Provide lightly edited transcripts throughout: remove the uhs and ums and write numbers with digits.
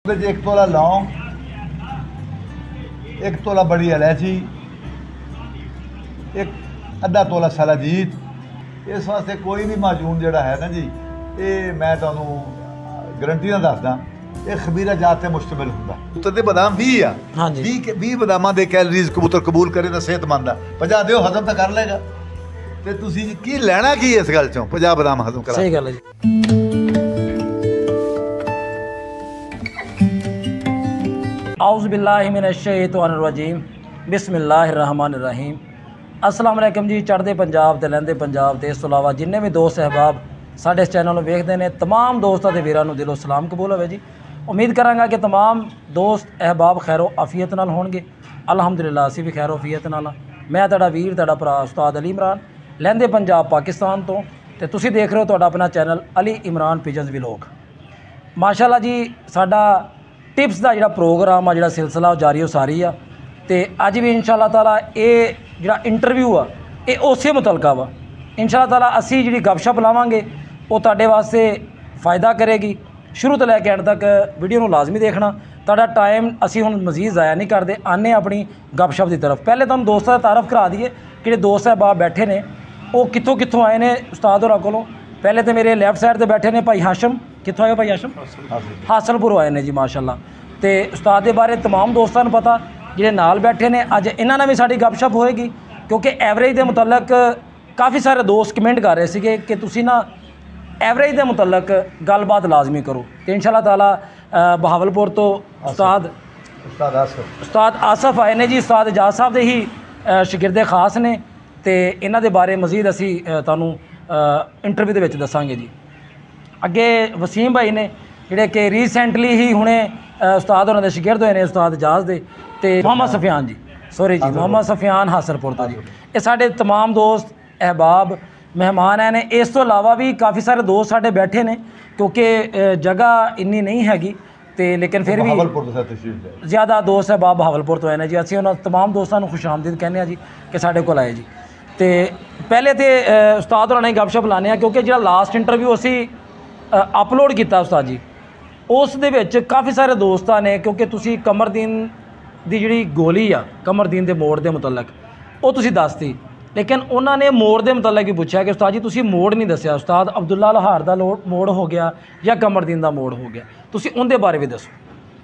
एक तोला लौंग, एक तोला बड़ी इलायची, एक अद्धा तोला सलाजीत। इस वास्ते कोई भी माजून जोड़ा है ना जी, ये मैं तुहानू गारंटी ना दसदा, ये खबीरा जात से मुश्तमिल होंदा। कबूतर दे बादाम 20 आ, 20 बादामां दे कैलरीज कबूतर कबूल करे तो सेहतमंद आ। 50 दिओ हजम तो कर लेगा, ते तुसीं की लेना की इस गल चों 50 बादाम हजम करा। सही गल है जी। औज़ुबिल्लाहिमिनश्शैतानिर्रजीम, बिस्मिल्लाहिर्रहमानिर्रहीम। अस्सलाम वालेकुम जी। चढ़दे पंजाब ते लैंदे पंजाब ते इस तो इलावा जिन्ने भी दोस्त अहबाब साडे इस चैनल नूं वेखदे ने, तमाम दोस्तां ते वीरां नूं दिलों सलाम कबूल होवे जी। उम्मीद करांगा कि तमाम दोस्त अहबाब खैरो आफियत नाल होणगे। अलहमदुलिल्लाह असीं भी खैरो आफियत नाल हां। मैं तुहाडा वीर, तुहाडा भरा उस्ताद अली इमरान, लैंदे पंजाब पाकिस्तान तो, ते तुसीं देख रहे हो तुहाडा अपना channel Ali Imran pigeons vlog. माशाअल्लाह जी, साडा टिप्स का जोड़ा प्रोग्राम आ, जोड़ा सिलसिला जारी उसारी आ, तो अज भी इंशाअल्लाह ताला ये जोड़ा इंटरव्यू आ ये उस मुतलका वा। इंशाअल्लाह ताला असी जी गपशप लावांगे वो तुहाडे वास्ते फ़ायदा करेगी। शुरू तो लैके एंड तक वीडियो नूं लाजमी देखना। तुहाडा टाइम असी हुण मजीद ज़ाया नहीं करते, आने अपनी गपशप की तरफ। पहले तुहानूं दोस्तां दा तारफ करा दईए कि दोस्त साहब बैठे ने वो कित्थों कित्थों आए ने उस्ताद होरां कोलों। पहले तो मेरे लैफ्ट साइड पर बैठे ने भाई हाशम। कित्थों आए भाई हाशम? हासलपुर आए ने जी माशाअल्लाह। तो उस्ताद के बारे तमाम दोस्तों को पता, जिहड़े नाल बैठे ने। अज इन्हां नाल भी साडी गपशप होएगी, क्योंकि एवरेज के मुतलक काफ़ी सारे दोस्त कमेंट कर रहे थे कि तुसीं ना एवरेज के मुतलक गलबात लाजमी करो। तो इंशाअल्लाह ताला बहावलपुर तो उस्ताद आसफ आए ने जी। उस्ताद एजाज साहब के ही शागिर्दे खास ने, तो इन्हां दे बारे मजीद असी तुहानूं इंटरव्यू दे विच दसांगे जी। अगे वसीम भाई ने जिहड़े कि रीसेंटली ही हुणे उस्ताद होरां दे शागिर्द होए ने, उस्ताद एजाज दे। ते मोहम्मद सफियान जी, सॉरी जी, मोहम्मद सफियान हासलपुर तो जी। ये साडे तमाम दोस्त अहबाब मेहमान आए ने। इस तो इलावा भी काफ़ी सारे दोस्त साडे बैठे ने, क्योंकि जगह इन्नी नहीं हैगी, तो लेकिन फिर भी ज़्यादा दोस्त अहबाब बहावलपुर तो आए ने जी। असीं उन्हां तमाम दोस्तां नूं खुशामदीद कहने आ जी कि साडे कोल आए जी। तो पहले तो उस्ताद होरां नाल गपशप लाने आ, क्योंकि जिहड़ा लास्ट इंटरव्यू असी अपलोड किया उस्ताद जी, उस दे विच काफ़ी सारे दोस्तां ने, क्योंकि तुसी कमरदीन दी जिहड़ी गोली आ कमरदीन दे मोड़ दे मुतलक वो तुसी दसती, लेकिन उन्होंने मोड़ दे मुतलक ही पूछा कि उस्ताद जी तुसी मोड़ नहीं दस्सिया, उस्ताद अब्दुल्ला लोहार दा मोड़ हो गया या कमरदीन दा मोड़ हो गया, तुसी उनदे बारे भी दसो।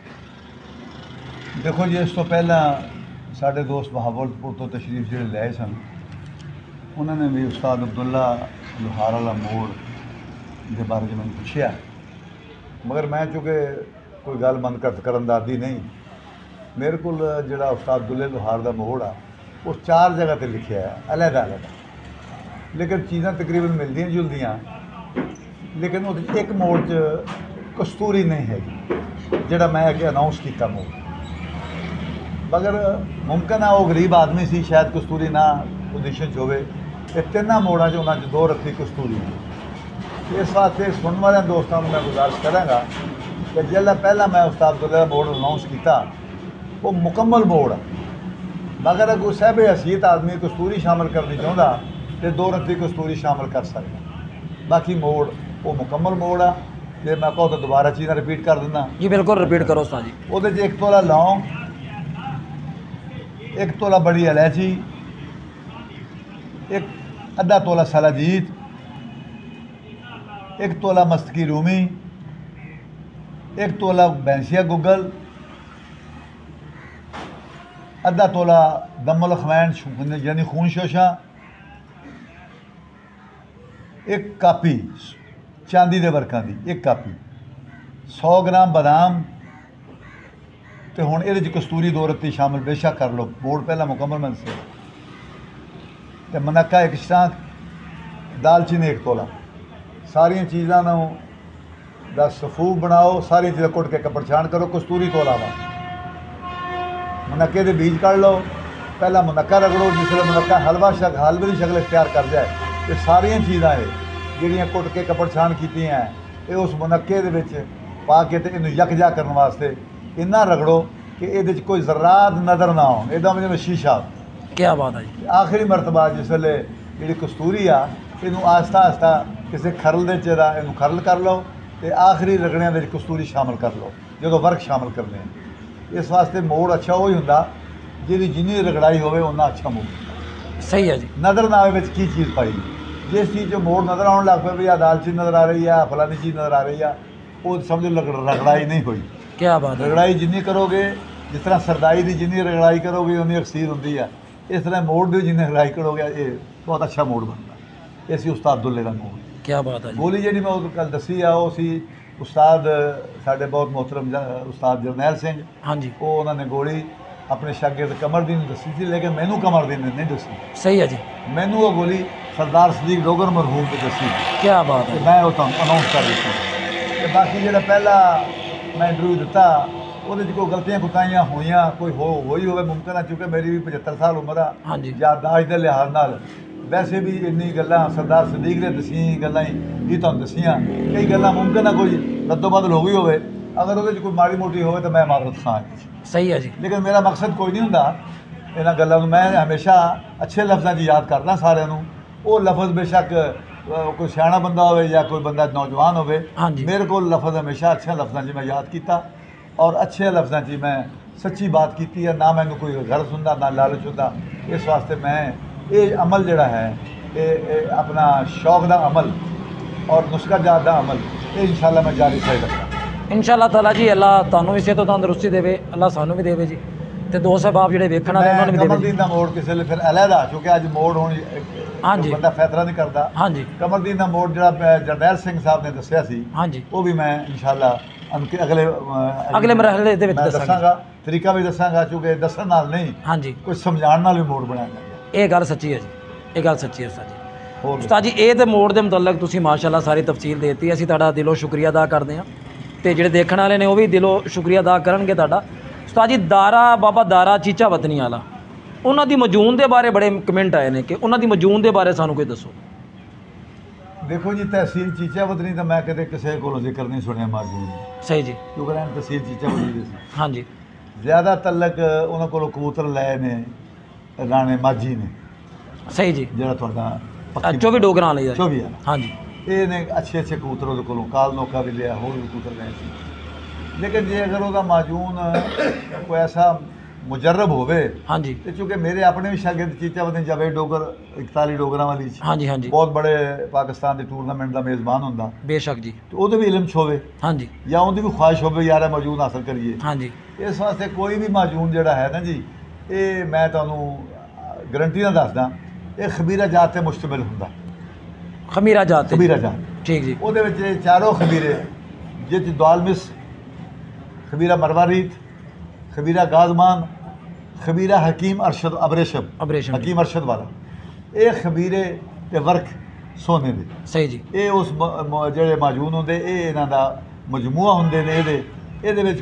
देखो जी, इस तो पहला साडे दोस्त बहावलपुर तो तशरीफ जिहड़े लाए सन, उन्होंने भी उस्ताद अब्दुल्ला लोहार वाला मोड़ के बारे में मैंने पूछा, मगर मैं चूँकि कोई गल मन करन दा आदी नहीं, मेरे को जोड़ा उस्ताद अब्दुल्ला लोहार का मोड़ आ वो 4 जगह पर लिखा है अलहदा अलहदा, लेकिन चीज़ां तकरीबन मिलदियां जुलदियां, लेकिन वो एक मोड़ च कस्तूरी नहीं हैगी जोड़ा मैं अगे अनाउंस किया मोड़। मगर मुमकिन है वो गरीब आदमी सी, शायद कस्तूरी ना पोजीशन च होवे। ते 3 मोड़ां च उन्हां च 2 रखी कस्तूरी। इस वास्ते सुनने वाले दोस्तों को मैं गुजारिश कराँगा कि जिसला पहला मैं उस्ताद अब्दुल्ला मोड़ अनाउंस किया वो मुकम्मल मोड़ है, मगर अगर सहब हैसीयत आदमी कस्तूरी शामिल करनी चाहता तो 2 रत्ती कस्तूरी शामिल कर सकता। बाकी मोड़ वो मुकम्मल मोड़ आ। तो मैं कहूँ तो दोबारा चीज़ां रिपीट कर दिना जी। बिल्कुल रिपीट करो उस्ताद जी। वो 1 तोला लौंग, 1 तोला बड़ी इलायची, 1 अद्धा तोला सलाजीत, 1 तोला मस्तकी रूमी, 1 तोला बैंसिया गुगल, अद्धा तोला दमुल खमैन यानी खून शोशा, 1 कापी चांदी के वर्कों की 1 कापी, 100 ग्राम बादाम। तो हुण इहदे च कस्तूरी 2 रत्ती शामिल बेशक कर लो, बोर्ड पहला मुकम्मल मैं दस्सिया। तो मनक्का 1 शांख, दालचीनी 1 तोला। सारिया चीज़ों का सफूफ बनाओ, सारी चीज़ें कुट के कपड़ छान करो, कस्तूरी तो अलावा मुनक्के के बीज कढ़ लो। पहला मुनक्का रगड़ो, जिसले मुनक्का हलवे की शक्ल इख्तियार कर जाए, ये सारिया चीज़ां जिहड़ियां कुट के कपड़ छान कीतियां ये उस मुनक्के दे विच पा के ते इहनूं यकजा करने वास्ते इन्ना रगड़ो कि इहदे च कोई जरात नज़र ना हो, इहदा मतलब शीशा। क्या बात है जी। आखिरी मरतबा जिसले जिहड़ी कस्तूरी आ इनू आस्ता आस्ता किसी खरल दे चेरा इनू खरल कर लो, तो आखिरी रगड़ियां दे कस्तूरी शामिल कर लो। जो वर्क शामिल करने हैं। इस वास्ते मोड़ अच्छा वही होंदा जिहदी जिन्नी रगड़ाई होवे उन्ना अच्छा मोड़। सही है जी। नज़र ना आवे विच की चीज़ पाई, जिस चीज़ जो मोड़ नज़र आने लग पे भी दालचीनी नज़र आ रही है, फलानी चीज़ नज़र आ रही है, वो समझो रगड़ाई नहीं हुई। क्या बात है। रगड़ाई जिन्नी करोगे, जिस तरह सरदाई की जिन्नी रगड़ाई करोगे उन्नी अक्सीर होंदी है, इस तरह मोड़ की जिन्नी रगड़ाई करोगे ये बहुत अच्छा मोड़ बनता। ये सी उस्ताद दुल्ले का मोड़। क्या बात है जी। गोली जी मैं कल दसी आ वो सी उस्ताद साढ़े बहुत मोहतरम उस्ताद जरनैल सिंह। हाँ जी। वो उन्होंने गोली अपने शागिर्द कमरदीन दसी थी, लेकिन मैनू कमरदीन ने नहीं दसी। सही है जी। मैनू वो गोली सरदार सदीक डोगर मरहूम ने दसी। क्या बात है। मैं वो अनाउंस कर दी। बाकी जो पहला मैं इंटरव्यू दिता वो कोई गलतियां कुताइयां हुई कोई होई हो मुमकिन है, चूँकि मेरी भी 75 साल उम्र आ। हाँ जी। याददाश्त के लिहाज नाल वैसे भी इन्नी गल्लां सरदार सदीक ने दसियां गल्लां ही तुहानूं दसियां, कई गल्लां मुमकिन है कोई रद्दो बदल हो गई होवे, अगर वो कोई माड़ी मोटी हो तो मैं मारत खां। सही है जी। लेकिन मेरा मकसद कोई नहीं हुंदा इन्हां गल्लां नूं, मैं हमेशा अच्छे लफ्ज़ां 'च याद करदा सारिਆਂ ਨੂੰ। वो लफज बेशक कोई सियाणा बंदा हो या कोई बंदा नौजवान हो, हाँ जी। मेरे को लफज हमेशा अच्छे लफ्ज़ों से मैं याद किया और अच्छे लफ्ज़ों से मैं सच्ची बात की है, ना मैंने कोई गर्ज होंदा ना लालच होंदा। इस वास्ते मैं ये अमल जोड़ा है ये अपना शौक का अमल और नुस्खा जात का अमल ये इंशाल्लाह मैं जारी रखा इंशाल्लाह ताला जी। अल्लाह तुहानूं भी सेहत तंदुरुस्ती देवे, अल्लाह सानू भी देवे जी, ते दोस्त साहब जिहड़े वेखण वाले उन्होंने भी देवे। कमरदीन का मोड़ किसी वे फिर अलहदा, क्योंकि अज मोड़ होनी हाँ जी बंदा फैसला नहीं करता। हाँ जी। कमरदीन का मोड़ जो जरनैल सिंह साहब ने दसिया सी, हाँ जी, वो भी मैं इंशाल्लाह अगले मरहले दे विच दसांगा, तरीका भी दसांगा, क्योंकि दसन नाल नहीं हाँ जी कुछ समझाने नाल भी मोड़ बनाया जाए। ये गल सच्ची है जी, ये गल सच्ची है उस्ताद जी। होर उस्ताद जी ये तो मोड़ के मुतलक तुसीं माशाअल्लाह सारी तफसील देती, असीं तुहाडा दिलों शुक्रिया अदा करते हैं, तो जिहड़े देखण वाले ने वो भी दिलों शुक्रिया अदा करनगे तुहाडा। उस्ताद जी दारा बाबा दारा चीचा वतनी वाला उन्हां दी मजून के बारे बड़े कमेंट आए हैं कि उन्हां दी मजून के बारे सानू कोई दसो। देखो जी तहसील चीचा वतनी तो मैं कदे किसी को जिक्र नहीं सुनिया मौजूद, सही जी, क्योंकि तहसील चीचा वतनी सी। हाँ जी। ज़्यादा तलक उन्होंने को कबूतर लाए ने राणे माझी ने, सही जी, जो थोड़ा 24 डोगरां वाले 24 है। हाँ जी। ये ने अच्छे अच्छे कबूतर वो को काल नौका भी लिया, होर भी कबूतर गए थे। लेकिन जे अगर वह माजून कोई ऐसा मुजरब होवे, हाँ जी, तो चूँकि मेरे अपने भी शागिर्द चीचा वतनी जावेद डोगर 41 डोगरा वाली हाँ जी, हाँ जी, बहुत बड़े पाकिस्तान के टूरनामेंट का मेज़बान होंदा, बेशक जी, तो वो भी इलम होवे, हाँ जी, या उनकी भी ख्वाहिश होवे यार मौजूद हासिल करिए। हाँ जी। इस वास्ते कोई भी माजून जोड़ा है ना जी, ये मैं तुहानूं गारंटी नाल दसदा ये खबीरा जात से मुश्तमिल होंदा। खमीरा जात, खबीरा जात ठीक जी। वो चारों खबीरे जित दालमिस, खबीरा मरवारीत, खबीरा गाजमान, खबीरा हकीम अरशद अबरेशम हकीम अरशद वाला, ये खबीरे ते वर्क सोने दे। सही जी। ये उस जेड़े माजून होंदे ये इन्हां दा मजमूआ होंदे ने। ਇਹਦੇ ਵਿੱਚ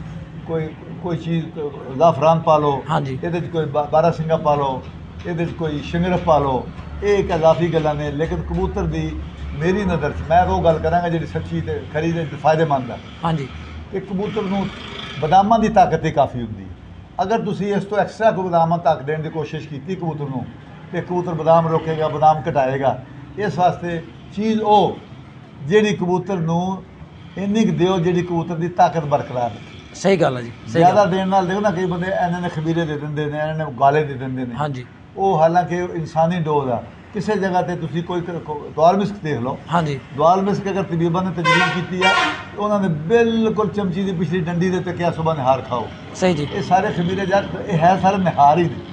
कोई चीज़ ज़ाफ़रान पा लो, हाँ जी, ये कोई बारा सिंगा पा लो, ये कोई शिंगरफ पा लो, ये एक इजाफी गल्लां ने। लेकिन कबूतर दी मेरी नज़र च मैं वो गल करांगा जी सच्ची ते खरी ते फायदेमंद है। हाँ जी। कि कबूतर नूं बदामां दी ताकत ही काफ़ी होंदी है। अगर तुसीं इस तो एक्सट्रा कोई बदामां ताकत देने की कोशिश की कबूतर नूं ते कबूतर बदाम रोकेगा, बदाम घटाएगा। इस वास्ते चीज़ वो जिहड़ी कबूतर नूं इन्नी क दिओ जिहड़ी कबूतर की ताकत बरकरार रखे। सही गल है जी। ज़्यादा देने नाल देखो ना कई बंदे इन्होंने खबीरे दे देंगे ने, इन्होंने गाले दे देंगे ने। हाँ जी। वो हालांकि इंसानी डोज आ। किसी जगह पर तुसीं कोई दवाल मिस्क देख लो, हाँ जी, दवाल मिस्क अगर तबीबा ने तजवीज़ की है तो उन्होंने बिल्कुल चमची की पिछली डंडी दे क्या सुबह निहार खाओ। सही जी। ये सारे खबीरे जात ये है सारे निहार ही ने,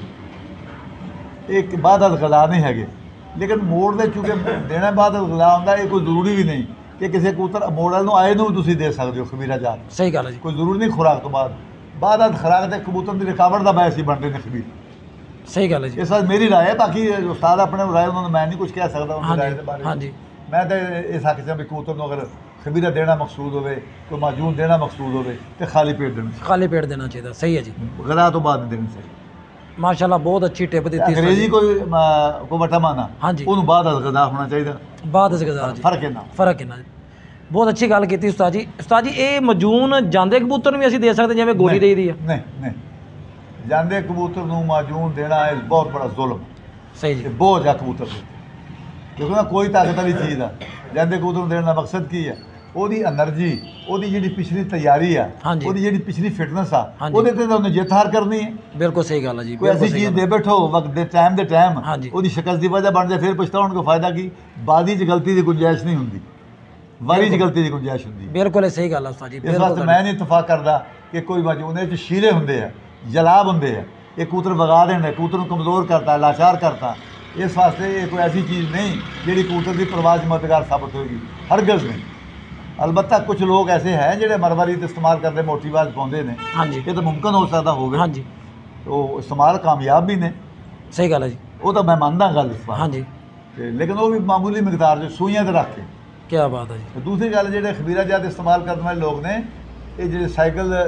एक बाद गला नहीं है। लेकिन मोड़ दे चूँकि देने बाद गला होंदा, ये कोई जरूरी भी नहीं कि किसी कबूतर मोड़ वाले आए नूं भी दे सकते हो खबीरा जात। सही गल है जी। कोई जरूरी नहीं खुराक तो बाद खुराक तो कबूतर की रुकावट का बायस ही बनते हैं खबीर। सही गल है जी। इस बात मेरी राय है, बाकी उस्ताद अपने राय उन्होंने मैं नहीं कुछ कह सकता उनकी राय के बारे में। हाँ जी। मैं तो इस आख भी कबूतर को अगर खबीरा देना मकसूद हो, कोई माजून देना मकसूद हो तो खाली पेट देना चाहिए, खाली पेट देना चाहिए। सही है जी। गला तो बाद नहीं देना चाहिए। माशाल्लाह बहुत अच्छी टिप दी। अंग्रेजी कोई वटा माना, हाँ जी, उन्होंने बाद गदा होना चाहिए, बाद गदा जी। फर्क है ना, फर्क है ना। बहुत अच्छी गल की उस्ताद जी। उस्ताद जी ये मजून जांदे कबूतर भी असीं दे सकते जिवें गोली देई दी है? नहीं नहीं, जांदे कबूतर नूं माजून देना है बहुत बड़ा जुल्म। सही जी। बहुत जा कबूतर देते, क्योंकि ना कोई ताकत वाली चीज़ है। जांदे कबूतर नूं देने का मकसद की है, ਉਹਦੀ એનર્ਜੀ, ਉਹਦੀ ਜਿਹੜੀ ਪਿਛਲੀ ਤਿਆਰੀ ਆ, ਹਾਂਜੀ। ਉਹਦੀ ਜਿਹੜੀ ਪਿਛਲੀ ਫਿਟਨੈਸ ਆ, ਹਾਂਜੀ। ਉਹਦੇ ਤੇ ਤਾਂ ਉਹਨੇ ਜਿੱਤ ਹਾਰ ਕਰਨੀ ਹੈ। ਬਿਲਕੁਲ ਸਹੀ ਗੱਲ ਹੈ ਜੀ। ਕੋਈ ਐਸੀ ਚੀਜ਼ ਦੇ ਬੈਠੋ ਵਕਤ ਦੇ ਟਾਈਮ ਹਾਂਜੀ। ਉਹਦੀ ਸ਼ਿਕਸਤ ਦੀ ਵਜ੍ਹਾ ਬਣ ਜਾਏ, ਫਿਰ ਪਛਤਾਉਣ ਦਾ ਫਾਇਦਾ ਕੀ? ਬਾਦੀ 'ਚ ਗਲਤੀ ਦੀ ਗੁੰਜਾਇਸ਼ ਨਹੀਂ ਹੁੰਦੀ, ਵਾਰੀ 'ਚ ਗਲਤੀ ਦੀ ਗੁੰਜਾਇਸ਼ ਹੁੰਦੀ। ਬਿਲਕੁਲ ਸਹੀ ਗੱਲ ਹੈ ਉਸਤਾਦ ਜੀ। ਇਸ ਵਾਸਤੇ ਮੈਂ ਨਹੀਂ ਇਤਫਾਕ ਕਰਦਾ ਕਿ ਕੋਈ ਵਜ੍ਹਾ ਉਹਦੇ 'ਚ ਸ਼ੀਰੇ ਹੁੰਦੇ ਆ, ਜਲਾਬ ਹੁੰਦੇ ਆ, ਇਹ ਕਬੂਤਰ ਵਗਾ ਦੇਣ, ਕਬੂਤਰ ਨੂੰ ਕਮਜ਼ੋਰ ਕਰਤਾ, ਲਾਚਾਰ ਕਰਤਾ। ਇਸ ਵਾਸਤੇ ਇਹ ਕੋਈ ਐਸੀ ਚੀਜ਼ ਨਹੀਂ ਜਿਹੜੀ ਕਬੂਤਰ ਦੀ ਪਰਵਾਜ਼ ਮਦਦਗਾਰ ਸਾਬਤ ਹੋਏਗੀ, ਹਰਗਜ਼ ਨਹੀਂ। अलबत्ता कुछ लोग ऐसे हैं ਜਿਹੜੇ ਮਰਵਾਰੀ ਤੇ ਇਸਤੇਮਾਲ ਕਰਦੇ ਮੋਟੀ ਆਵਾਜ਼ ਪਾਉਂਦੇ ਨੇ, ਹਾਂਜੀ ਇਹ ਤਾਂ ਮੁਮਕਨ ਹੋ ਸਕਦਾ ਹੋਵੇ, ਹਾਂਜੀ ਉਹ ਇਸਤੇਮਾਲ ਕਾਮਯਾਬ ਵੀ ਨੇ, ਸਹੀ ਗੱਲ ਹੈ ਜੀ। ਉਹ ਤਾਂ ਮੈਂ ਮੰਨਦਾ ਗੱਲ ਇਸ ਬਾਤ ਹਾਂਜੀ ਤੇ, ਲੇਕਿਨ ਉਹ ਵੀ ਮਾਮੂਲੀ ਮਿਕਦਾਰ 'ਚ ਸੂਈਆਂ ਤੇ ਰੱਖ ਕੇ। ਕੀ ਬਾਤ ਹੈ ਜੀ। ਤੇ ਦੂਸਰੀ ਗੱਲ ਜਿਹੜੇ ਖਬੀਰਾ ਜਾਤ ਇਸਤੇਮਾਲ ਕਰਨ ਵਾਲੇ ਲੋਕ ਨੇ, ਇਹ ਜਿਹੜੇ ਸਾਈਕਲ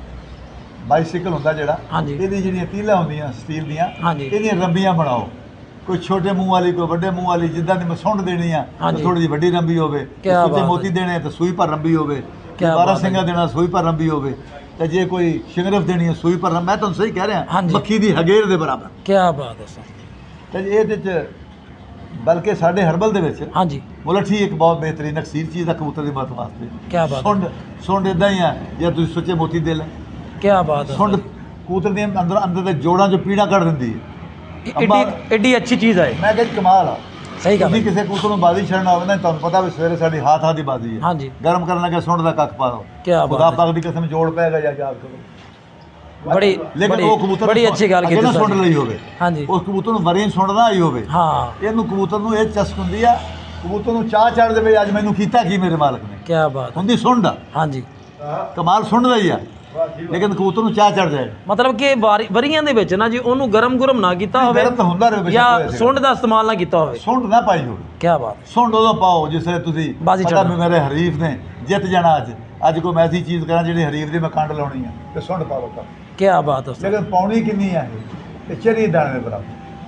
ਬਾਈਸਾਈਕਲ ਹੁੰਦਾ ਜਿਹੜਾ, ਹਾਂਜੀ ਇਹਦੀ ਜਿਹੜੀਆਂ ਤੀਲਾਂ ਹੁੰਦੀਆਂ ਸਟੀਲ ਦੀਆਂ, ਹਾਂਜੀ ਇਹਦੀਆਂ ਰੰਬੀਆਂ ਬਣਾਓ, ਕੋਈ ਛੋਟੇ ਮੂੰਹ ਵਾਲੀ, ਕੋਈ ਵੱਡੇ ਮੂੰਹ ਵਾਲੀ, ਜਿੱਦਾਂ ਦੀ ਮਸੁੰਡ ਦੇਣੀ ਆ ਹਾਂਜੀ। ਥੋੜੀ ਜਿਹੀ ਵੱਡੀ ਰੰਬੀ ਹੋਵੇ, ਕਿਆ ਸੁੱਚੇ ਬਾਤ ਮੋਤੀ ਹੈ। ਦੇਣੇ ਤਾਂ ਸੂਈ ਪਰ ਰੰਬੀ ਹੋਵੇ, ਕਿਆ 12 ਬਾਤ ਹੈ। ਸਿੰਘਾਂ ਦੇਣਾ ਸੂਈ ਪਰ ਰੰਬੀ ਹੋਵੇ, ਤੇ ਜੇ ਕੋਈ ਸ਼ਿੰਗਰਫ ਦੇਣੀ ਹੈ ਸੂਈ ਪਰ, ਮੈਂ ਤੁਹਾਨੂੰ ਸਹੀ ਕਹਿ ਰਿਹਾ, ਹਾਂਜੀ। ਮੱਖੀ ਦੀ ਹਗੇਰ ਦੇ ਬਰਾਬਰ। ਕੀ ਬਾਤ ਹੈ ਉਸਤਾਦ। ਤੇ ਇਹਦੇ 'ਚ ਬਲਕਿ ਸਾਡੇ ਹਰਬਲ ਦੇ ਵਿੱਚ ਹਾਂਜੀ ਮੁਲੱਠੀ ਇੱਕ ਬਹੁਤ ਬਿਹਤਰੀਨ ਅਕਸੀਰ ਚੀਜ਼ ਆ ਕਬੂਤਰ ਦੀ ਮੌਤ ਵਾਸਤੇ। ਕੀ ਬਾਤ ਹੈ। ਸੁੰਡ ਇਦਾਂ ਹੀ ਆ, ਜੇ ਤੁਸੀਂ ਸੁੱਚੇ ਮੋਤੀ ਦੇ ਲੈ, ਕੀ ਬਾਤ ਹੈ। ਸੁੰਡ ਕਬੂਤਰ ਦੀਆਂ ਅੰਦਰ ਦੇ ਜੋੜਾਂ 'ਚ ਪੀੜਾ ਕੱਢ ਦਿੰਦੀ ਹੈ। ਐਡੀ ਅੱਛੀ ਚੀਜ਼ ਹੈ। ਮੈਂ ਕਿਹਾ ਕਮਾਲ ਆ। ਸਹੀ ਗੱਲ ਤੁਸੀਂ ਹੈ। ਕਿਸੇ ਕਬੂਤਰ ਨੂੰ ਬਾਜ਼ੀ ਛੱਡਣਾ ਹੋਵੇ ਨਾ, ਤੁਹਾਨੂੰ ਪਤਾ ਵੀ ਸਵੇਰੇ ਸਾਡੀ ਹੱਥ ਦੀ ਬਾਜ਼ੀ ਹੈ, ਹਾਂਜੀ ਗਰਮ ਕਰਨ ਲੱਗੇ ਸੁੰਡ ਦਾ ਕੱਖ ਪਾ ਦਿਓ, ਕੀ ਬਾਤ ਖੁਦਾ ਹੈ। ਪਾਕ ਦੀ ਕਸਮ ਜੋੜ ਪਏਗਾ ਜਾਂ ਯਾਦ ਕਰੋ। ਬੜੀ ਲੇਕਿਨ ਉਹ ਕਬੂਤਰ ਬੜੀ ਅੱਛੀ ਗੱਲ ਕੀਤੀ ਨਾ ਸੁੰਡ ਤੁਸੀਂ। ਲਈ ਹੋਵੇ, ਹਾਂਜੀ ਉਸ ਕਬੂਤਰ ਨੂੰ ਵਰੀ ਸੁੰਡ ਨਾ ਆਈ ਹੋਵੇ, ਹਾਂ ਇਹਨੂੰ ਕਬੂਤਰ ਨੂੰ ਇਹ ਚਸਕ ਹੁੰਦੀ ਆ, ਕਬੂਤਰ ਨੂੰ ਚਾਹ ਚੜ ਦੇਵੇ ਅੱਜ ਮੈਨੂੰ ਕੀਤਾ ਕੀ ਮੇਰੇ ਮਾਲਕ ਨੇ, ਕੀ ਬਾਤ ਹੈ। ਹੁੰਦੀ ਸੁੰਡ ਆ, ਹਾਂਜੀ ਕਮਾਲ ਸੁੰਡ ਦਾ ਹੀ ਆ, ਲੇਕਿਨ ਕਬੂਤਰ ਨੂੰ ਚਾਹ ਚੜ ਜਾਏ। ਮਤਲਬ ਕਿ ਵਰੀਆਂ ਦੇ ਵਿੱਚ ਨਾ ਜੀ ਉਹਨੂੰ ਗਰਮ ਨਾ ਕੀਤਾ ਹੋਵੇ, ਗਰਮ ਤਾਂ ਹੁੰਦਾ ਰਹੇ ਜਾਂ ਸੁੰਡ ਦਾ ਇਸਤੇਮਾਲ ਨਾ ਕੀਤਾ ਹੋਵੇ। ਸੁੰਡ ਨਾ ਪਾਈ ਹੋਵੇ। ਕੀ ਬਾਤ ਹੈ। ਸੁੰਡ ਉਦੋਂ ਪਾਓ ਜਿਸ ਵੇਲੇ ਤੁਸੀਂ ਬਾਜ਼ੀ ਪਤਾ ਚੜ੍ਹਨਾ। ਵੀ ਮੇਰੇ ਹਰੀਫ ਨੇ ਜਿੱਤ ਜਾਣਾ, ਅੱਜ ਕੋਈ ਮੈਂ ਐਸੀ ਚੀਜ਼ ਕਰਾਂ ਜਿਹੜੀ ਹਰੀਫ ਦੀ ਮੈਂ ਕੰਡ ਲਾਉਣੀ ਆ, ਤੇ ਸੁੰਡ ਪਾ ਲਓ। ਕੀ ਬਾਤ ਹੈ ਉਸਤਾਦ। ਲੇਕਿਨ ਪਾਉਣੀ ਕਿੰਨੀ ਆ ਇਹ ਚਰੀ ਦਾਣੇ ਦੇ ਬਰਾਬਰ,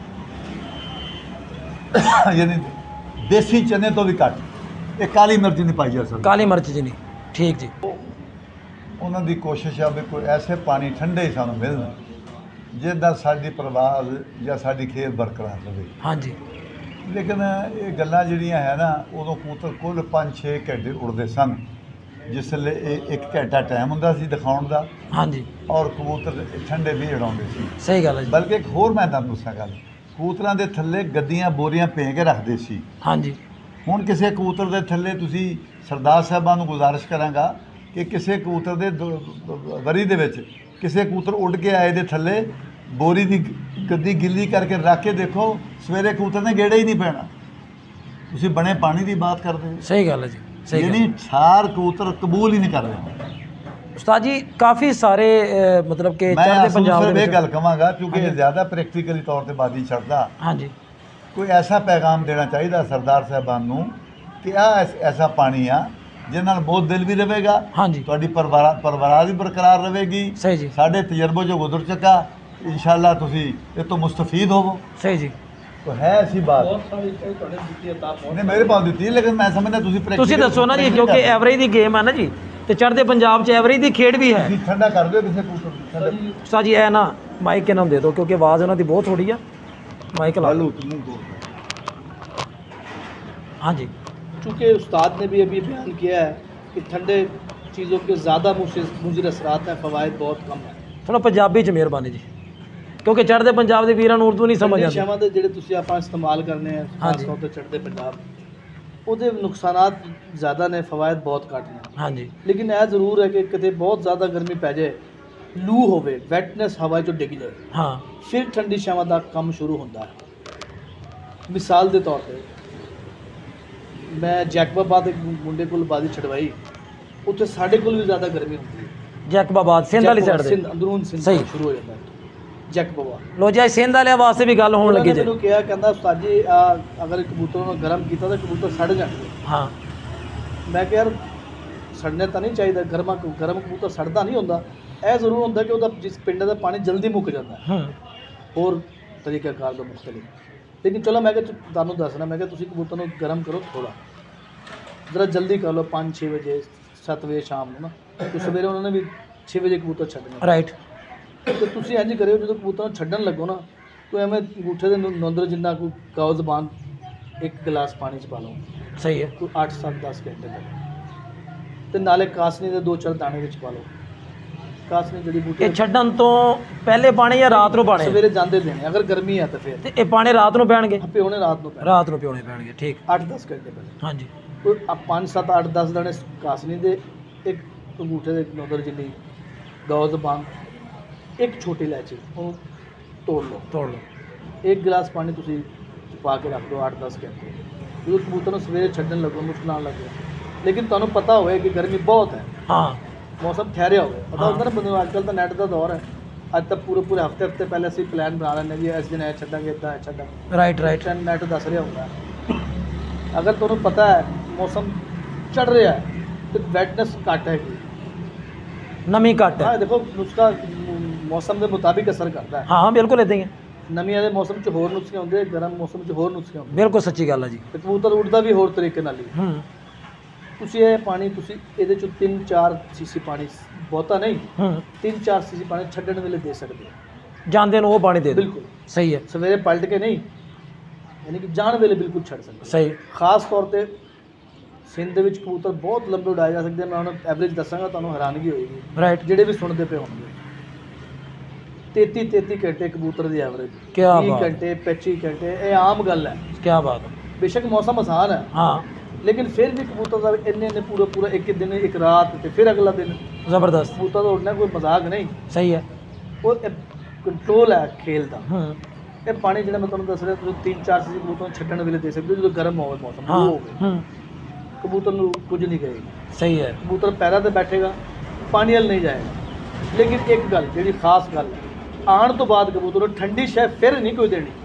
ਯਾਨੀ ਦੇਸੀ ਚਨੇ ਤੋਂ ਵੀ ਘੱਟ। ਇਹ ਕਾਲੀ ਮਿਰਚ ਨਹੀਂ ਪਾਈ ਜਾ ਸਕਦੀ। ਕਾਲੀ ਮਿਰਚ ਜੀ ਨਹੀਂ, ਠੀਕ ਜੀ। ਉਹਨਾਂ ਦੀ ਕੋਸ਼ਿਸ਼ ਆ ਵੀ ਕੋਈ ਐਸੇ ਪਾਣੀ ਠੰਡੇ ਸਾਨੂੰ ਮਿਲਣ ਜਿਹਦੇ ਨਾਲ ਸਾਡੀ ਪਰਵਾਜ਼ ਜਾਂ ਸਾਡੀ ਖੇਤ ਬਰਕਰਾਰ ਰਹੇ। ਹਾਂਜੀ ਲੇਕਿਨ ਇਹ ਗੱਲਾਂ ਜਿਹੜੀਆਂ ਹੈ ਨਾ, ਉਦੋਂ ਕਬੂਤਰ ਕੁੱਲ 5-6 ਘੰਟੇ ਉੜਦੇ ਸਨ, ਜਿਸ ਵੇਲੇ ਇਹ 1 ਘੰਟਾ ਟਾਈਮ ਹੁੰਦਾ ਸੀ ਦਿਖਾਉਣ ਦਾ, ਹਾਂਜੀ ਔਰ ਕਬੂਤਰ ਠੰਡੇ ਵੀ ਉਡਾਉਂਦੇ ਸੀ। ਸਹੀ ਗੱਲ ਹੈ ਜੀ। ਬਲਕਿ ਇੱਕ ਹੋਰ ਮੈਂ ਤੁਹਾਨੂੰ ਦੱਸਾਂ ਗੱਲ, ਕਬੂਤਰਾਂ ਦੇ ਥੱਲੇ ਗੱਦੀਆਂ ਬੋਰੀਆਂ ਭੇ ਕੇ ਰੱਖਦੇ ਸੀ। ਹਾਂਜੀ ਹੁਣ ਕਿਸੇ ਕਬੂਤਰ ਦੇ ਥੱਲੇ ਤੁਸੀਂ ਸਰਦਾਰ ਸਾਹਿਬਾਂ ਨੂੰ ਗੁਜ਼ਾਰਿਸ਼ ਕਰਾਂਗਾ ਕਿ ਕਿਸੇ ਕਬੂਤਰ ਦੇ ਵਰੀ ਦੇ ਵਿੱਚ ਕਿਸੇ ਕਬੂਤਰ ਉੱਡ ਕੇ ਆਏ ਦੇ ਥੱਲੇ ਬੋਰੀ ਦੀ ਗੱਦੀ ਗਿੱਲੀ ਕਰਕੇ ਰੱਖ ਕੇ ਦੇਖੋ, ਸਵੇਰੇ ਕਬੂਤਰ ਨੇ ਗੇੜਾ ਹੀ ਨਹੀਂ ਪੈਣਾ। ਤੁਸੀਂ ਬਣੇ ਪਾਣੀ ਦੀ ਬਾਤ ਕਰਦੇ ਹੋ। ਸਹੀ ਗੱਲ ਹੈ ਜੀ। ਸਹੀ ਗੱਲ। ਯਾਨੀ ਸਾਰ ਕਬੂਤਰ ਕਬੂਲ ਹੀ ਨਹੀਂ ਕਰ ਰਹੇ। ਉਸਤਾਦ ਜੀ ਕਾਫੀ ਸਾਰੇ ਮਤਲਬ ਕਿ ਮੈਂ ਚੜ੍ਹਦੇ ਪੰਜਾਬ ਸਿਰਫ ਦੇ ਇਹ ਵਿੱਚ ਗੱਲ ਕਹਾਂਗਾ ਕਿਉਂਕਿ ਇਹ ਜ਼ਿਆਦਾ ਪ੍ਰੈਕਟੀਕਲੀ ਤੌਰ ਤੇ ਬਾਜੀ ਛੱਡਦਾ, ਹਾਂਜੀ ਕੋਈ ਐਸਾ ਪੈਗਾਮ ਦੇਣਾ ਚਾਹੀਦਾ ਸਰਦਾਰ ਸਾਹਿਬਾਨ ਨੂੰ ਕਿ ਐਸਾ ਪਾਣੀ ਆ ਜਿਹਦੇ ਨਾਲ ਬਹੁਤ ਦਿਲ ਵੀ ਰਹੇਗਾ, ਹਾਂਜੀ ਤੁਹਾਡੀ ਪਰਵਾਰ ਵੀ ਬਰਕਰਾਰ ਰਹੇਗੀ। ਸਹੀ ਜੀ। ਸਾਡੇ ਤਜਰਬੇ ਜੋ ਗੁਜ਼ਰ ਚੁੱਕਾ, ਇਨਸ਼ਾਅੱਲਾ ਤੁਸੀਂ ਇਹ ਤੋਂ ਮੁਸਤਫੀਦ ਹੋਵੋ। ਸਹੀ ਜੀ। तो है ऐसी बात नहीं मेरे पास ਦਿੱਤੀ, लेकिन मैं समझदा ਤੁਸੀਂ ਦੱਸੋ ਨਾ ਜੀ, ਕਿਉਂਕਿ ਐਵਰੇਜ ਦੀ ਗੇਮ ਹੈ ਨਾ ਜੀ, ਤੇ ਚੜ੍ਹਦੇ ਪੰਜਾਬ 'ਚ ਐਵਰੇਜ ਦੀ ਖੇਡ ਵੀ ਹੈ। ਠੰਡਾ ਕਰ ਦਿਓ ਕਿਸੇ ਕਬੂਤਰ ਨੂੰ। ਉਸਤਾਦ ਜੀ ਇਹ ਨਾ ਮਾਈਕ ਇਹਨਾਂ ਨੂੰ ਦੇ ਦਿਓ, ਕਿਉਂਕਿ ਆਵਾਜ਼ ਉਹਨਾਂ ਦੀ ਬਹੁਤ ਥੋੜੀ ਆ। ਮਾਈਕ ਲਾ ਲਓ। हाँ जी। चूँकि उस्ताद ने भी अभी बयान किया है कि ठंडे चीज़ों के ज़्यादा मुज़िर असरात हैं, फ़वाइद बहुत कम है। थोड़ा पंजाबी च मेहरबानी जी, क्योंकि चढ़ते पंजाब के वीरां नूं उर्दू नहीं समझ आती। शमा दे जिहड़े तुसीं आपां इस्तेमाल करने हैं, हाँ खास जी। तौर ते चढ़ते पंजाब, ਉਹਦੇ ਨੁਕਸਾਨਾਤ ज़्यादा ने, फ़वाइद बहुत घट ने। हाँ जी। लेकिन यह ज़रूर है कि किते बहुत ज़्यादा गर्मी पै जाए, लू होवे, वैटनेस हवा चों डिग जाए, हाँ फिर ठंडी छावां दा काम शुरू होंदा है। मिसाल के तौर पर मैं जैकबाबाद एक मुंडे को बाजी छड़वाई, उत्थे साढ़े कोल भी ज़्यादा गर्मी होती है। जैकबाबाद सिंध वाली साइड सिंध अंदरून सिंध सही। शुरू हो जाता है जैकबाबाद। लो जी सिंध वाले वास्ते भी गल होने लगी जी। मैंने कहा कहता उस्ताद जी अगर कबूतरों ने गर्म किया तो कबूतर सड़ जाएंगे। हाँ मैं कहा यार सड़ने तो नहीं चाहिए, गर्म कबूतर सड़ता नहीं होंदा, यह जरूर होंदा कि उसका जिस पिंड का पानी जल्दी मुक जाता है और तरीक़ाकार का मुख्तलिफ। लेकिन चलो मैं तुहानूं दसना, मैं तुसीं कबूतर नूं गर्म करो थोड़ा, जरा जल्दी कर लो 5-6 बजे 7 बजे शाम को ना, तो सवेरे उन्होंने भी 6 बजे कबूतर छड्डने राइट। तो तुसीं इंज करियो जो कबूतर नूं छड्डन लगो ना, कोई एवें अंगूठे दे नोंदर जिन्ना कोई काओ ज़बान 1 गिलास पानी च पा लो, सही है। कोई 8-7-10 घंटे तक ਤੇ ਨਾਲੇ ਕਾਸਨੀ ਦੇ 2-4 ਦਾਣੇ ਵਿੱਚ ਪਾ ਲਓ। ਕਾਸਨੀ ਜੜੀ ਬੂਟੀ ਇਹ ਛੱਡਣ ਤੋਂ ਪਹਿਲੇ ਪਾਣੇ ਜਾਂ ਰਾਤ ਨੂੰ ਪਾਣੇ? ਸਵੇਰੇ ਜਾਂਦੇ ਦੇਣੇ, ਅਗਰ ਗਰਮੀ ਹੈ ਤਾਂ ਫਿਰ। ਤੇ ਇਹ ਪਾਣੇ ਰਾਤ ਨੂੰ ਪੈਣਗੇ? ਪਿਉਣੇ ਰਾਤ ਨੂੰ ਪੈਣੇ। ਰਾਤ ਨੂੰ ਪਿਉਣੇ ਪੈਣਗੇ, ਠੀਕ। 8-10 ਘੰਟੇ ਪਹਿਲੇ। ਹਾਂਜੀ। ਕੋਈ 5-7-8-10 ਦਾਣੇ ਕਾਸਨੀ ਦੇ, ਇੱਕ ਅੰਗੂਠੇ ਦੇ ਨੋਦਰ ਜਿੰਨੀ ਗੌ ਜ਼ਬਾਨ, ਇੱਕ ਛੋਟੀ ਇਲਾਇਚੀ, ਉਹਨੂੰ ਤੋੜ ਲਓ। ਇੱਕ ਗਿਲਾਸ ਪਾਣੀ ਤੁਸੀਂ ਪਾ ਕੇ ਰੱਖ ਦਿਓ 8-10 ਘੰਟੇ। ਜਦੋਂ ਕਬੂਤਰ ਨੂੰ ਸਵੇਰੇ ਛੱਡਣ ਲੱਗੋ ਮੁਸ਼ਕਲ ਆਉਣ ਲੱਗੇ, ਲੇਕਿਨ ਤੁਹਾਨੂੰ ਪਤਾ ਹੋਵੇ ਕਿ ਗਰਮੀ ਬਹੁਤ ਹੈ, ਹਾਂ, ਮੌਸਮ ਠਹਿਰਿਆ ਹੋਵੇ, ਪਤਾ ਹੁੰਦਾ ਨਾ ਬੰਦੇ ਨੂੰ। ਅੱਜ ਕੱਲ੍ਹ ਤਾਂ ਨੈਟ ਦਾ ਦੌਰ ਹੈ, ਅੱਜ ਤੱਕ ਪੂਰੇ ਹਫ਼ਤੇ ਪਹਿਲੇ ਅਸੀਂ ਪਲਾਨ ਬਣਾ ਲੈਂਦੇ ਜੀ, ਇਸ ਦਿਨ ਐ ਛੱਡਾਂਗੇ, ਇੱਦਾਂ ਛੱਡਾਂਗੇ। ਰਾਈਟ। ਨੈਟ ਦੱਸ ਰਿਹਾ ਹੁੰਦਾ। ਅਗਰ ਤੁਹਾਨੂੰ ਪਤਾ ਹੈ ਮੌਸਮ ਚੜ ਰਿਹਾ ਹੈ ਤੇ ਵੈਟਨੈਸ ਘੱਟ ਹੈਗੀ, ਨਮੀ ਘੱਟ ਹੈ। ਹਾਂ ਦੇਖੋ ਨੁਸਖਾ ਮੌਸਮ ਦੇ ਮੁਤਾਬਿਕ ਅਸਰ ਕਰਦਾ ਹੈ। ਹਾਂ ਬਿਲਕੁਲ ਇਦਾਂ ਹੀ ਹੈ। ਨਮੀ ਵਾਲੇ ਮੌਸਮ 'ਚ ਹੋਰ ਨੁਸਖੇ ਹੁੰਦੇ, ਗਰਮ ਮੌਸਮ 'ਚ ਹੋਰ ਨੁਸਖੇ ਹੁੰਦੇ। ਬਿਲਕੁਲ ਸੱਚੀ ਗੱਲ ਹੈ ਜੀ। ਤੇ ਕਬੂਤਰ ਉੱਡਦਾ ਵੀ ਹੋਰ ਤਰੀਕੇ ਨਾਲ ਹੀ। ਤੁਸੀਂ ਇਹ ਪਾਣੀ ਤੁਸੀਂ ਇਹਦੇ 'ਚ 3-4 ਸੀਸੀ ਪਾਣੀ, ਬਹੁਤਾ ਨਹੀਂ, 3-4 ਸੀਸੀ ਪਾਣੀ ਛੱਡਣ ਵੇਲੇ ਦੇ ਸਕਦੇ ਹੋ। ਜਾਂਦੇ ਨੂੰ ਉਹ ਪਾਣੀ ਦੇ ਦਿਓ। ਬਿਲਕੁਲ ਸਹੀ ਹੈ। ਸਵੇਰੇ ਪਲਟ ਕੇ ਨਹੀਂ, ਯਾਨੀ ਕਿ ਜਾਣ ਵੇਲੇ ਬਿਲਕੁਲ ਛੱਡ ਸਕਦੇ। ਸਹੀ। ਖਾਸ ਤੌਰ ਤੇ ਸਿੰਧ ਦੇ ਵਿੱਚ ਕਬੂਤਰ ਬਹੁਤ ਲੰਬੇ ਉਡਾਏ ਜਾ ਸਕਦੇ। ਮੈਂ ਹੁਣ ਐਵਰੇਜ ਦੱਸਾਂਗਾ, ਤੁਹਾਨੂੰ ਹੈਰਾਨਗੀ ਹੋਏਗੀ। ਰਾਈਟ। ਜਿਹੜੇ ਵੀ ਸੁਣਦੇ ਪਏ ਹੋਣਗੇ, 33 ਘੰਟੇ ਕਬੂਤਰ ਦੀ ਐਵਰੇਜ, 30 ਘੰਟੇ 25 ਘੰਟੇ, ਇਹ ਆਮ ਗੱਲ ਹੈ। ਕੀ ਬਾਤ ਹੈ। ਬੇਸ਼ੱਕ ਮੌਸਮ ਆਸਾਨ ਹੈ, ਹਾਂ, ਲੇਕਿਨ ਫਿਰ ਵੀ ਕਬੂਤਰ ਦਾ ਇੰਨੇ ਪੂਰਾ ਇੱਕ ਦਿਨ, ਇੱਕ ਰਾਤ ਤੇ ਫਿਰ ਅਗਲਾ ਦਿਨ ਜ਼ਬਰਦਸਤ। ਕਬੂਤਰ ਦਾ ਉੱਡਣਾ ਕੋਈ ਮਜ਼ਾਕ ਨਹੀਂ। ਸਹੀ ਹੈ। ਉਹ ਕੰਟਰੋਲ ਹੈ ਖੇਲ ਦਾ। ਇਹ ਪਾਣੀ ਜਿਹੜਾ ਮੈਂ ਤੁਹਾਨੂੰ ਦੱਸ ਰਿਹਾ, ਤੁਸੀਂ 3-4 ਸੀਸੀ ਕਬੂਤਰ ਨੂੰ ਛੱਡਣ ਵੇਲੇ ਦੇ ਸਕਦੇ ਹੋ, ਜਦੋਂ ਗਰਮ ਹੋਵੇ ਮੌਸਮ, ਹੋਵੇ, ਕਬੂਤਰ ਨੂੰ ਕੁਝ ਨਹੀਂ ਕਹੇਗੀ। ਸਹੀ ਹੈ। ਕਬੂਤਰ ਪੈਰਾਂ ਤੇ ਬੈਠੇਗਾ, ਪਾਣੀ ਵੱਲ ਨਹੀਂ ਜਾਏਗਾ। ਲੇਕਿਨ ਇੱਕ ਗੱਲ ਜਿਹੜੀ ਖਾਸ ਗੱਲ ਹੈ, ਆਉਣ ਤੋਂ ਬਾਅਦ ਕਬੂਤਰ ਨੂੰ ਠੰਡੀ ਸ਼ੈ ਫਿਰ ਨਹੀਂ ਕੋਈ ਦੇਣੀ।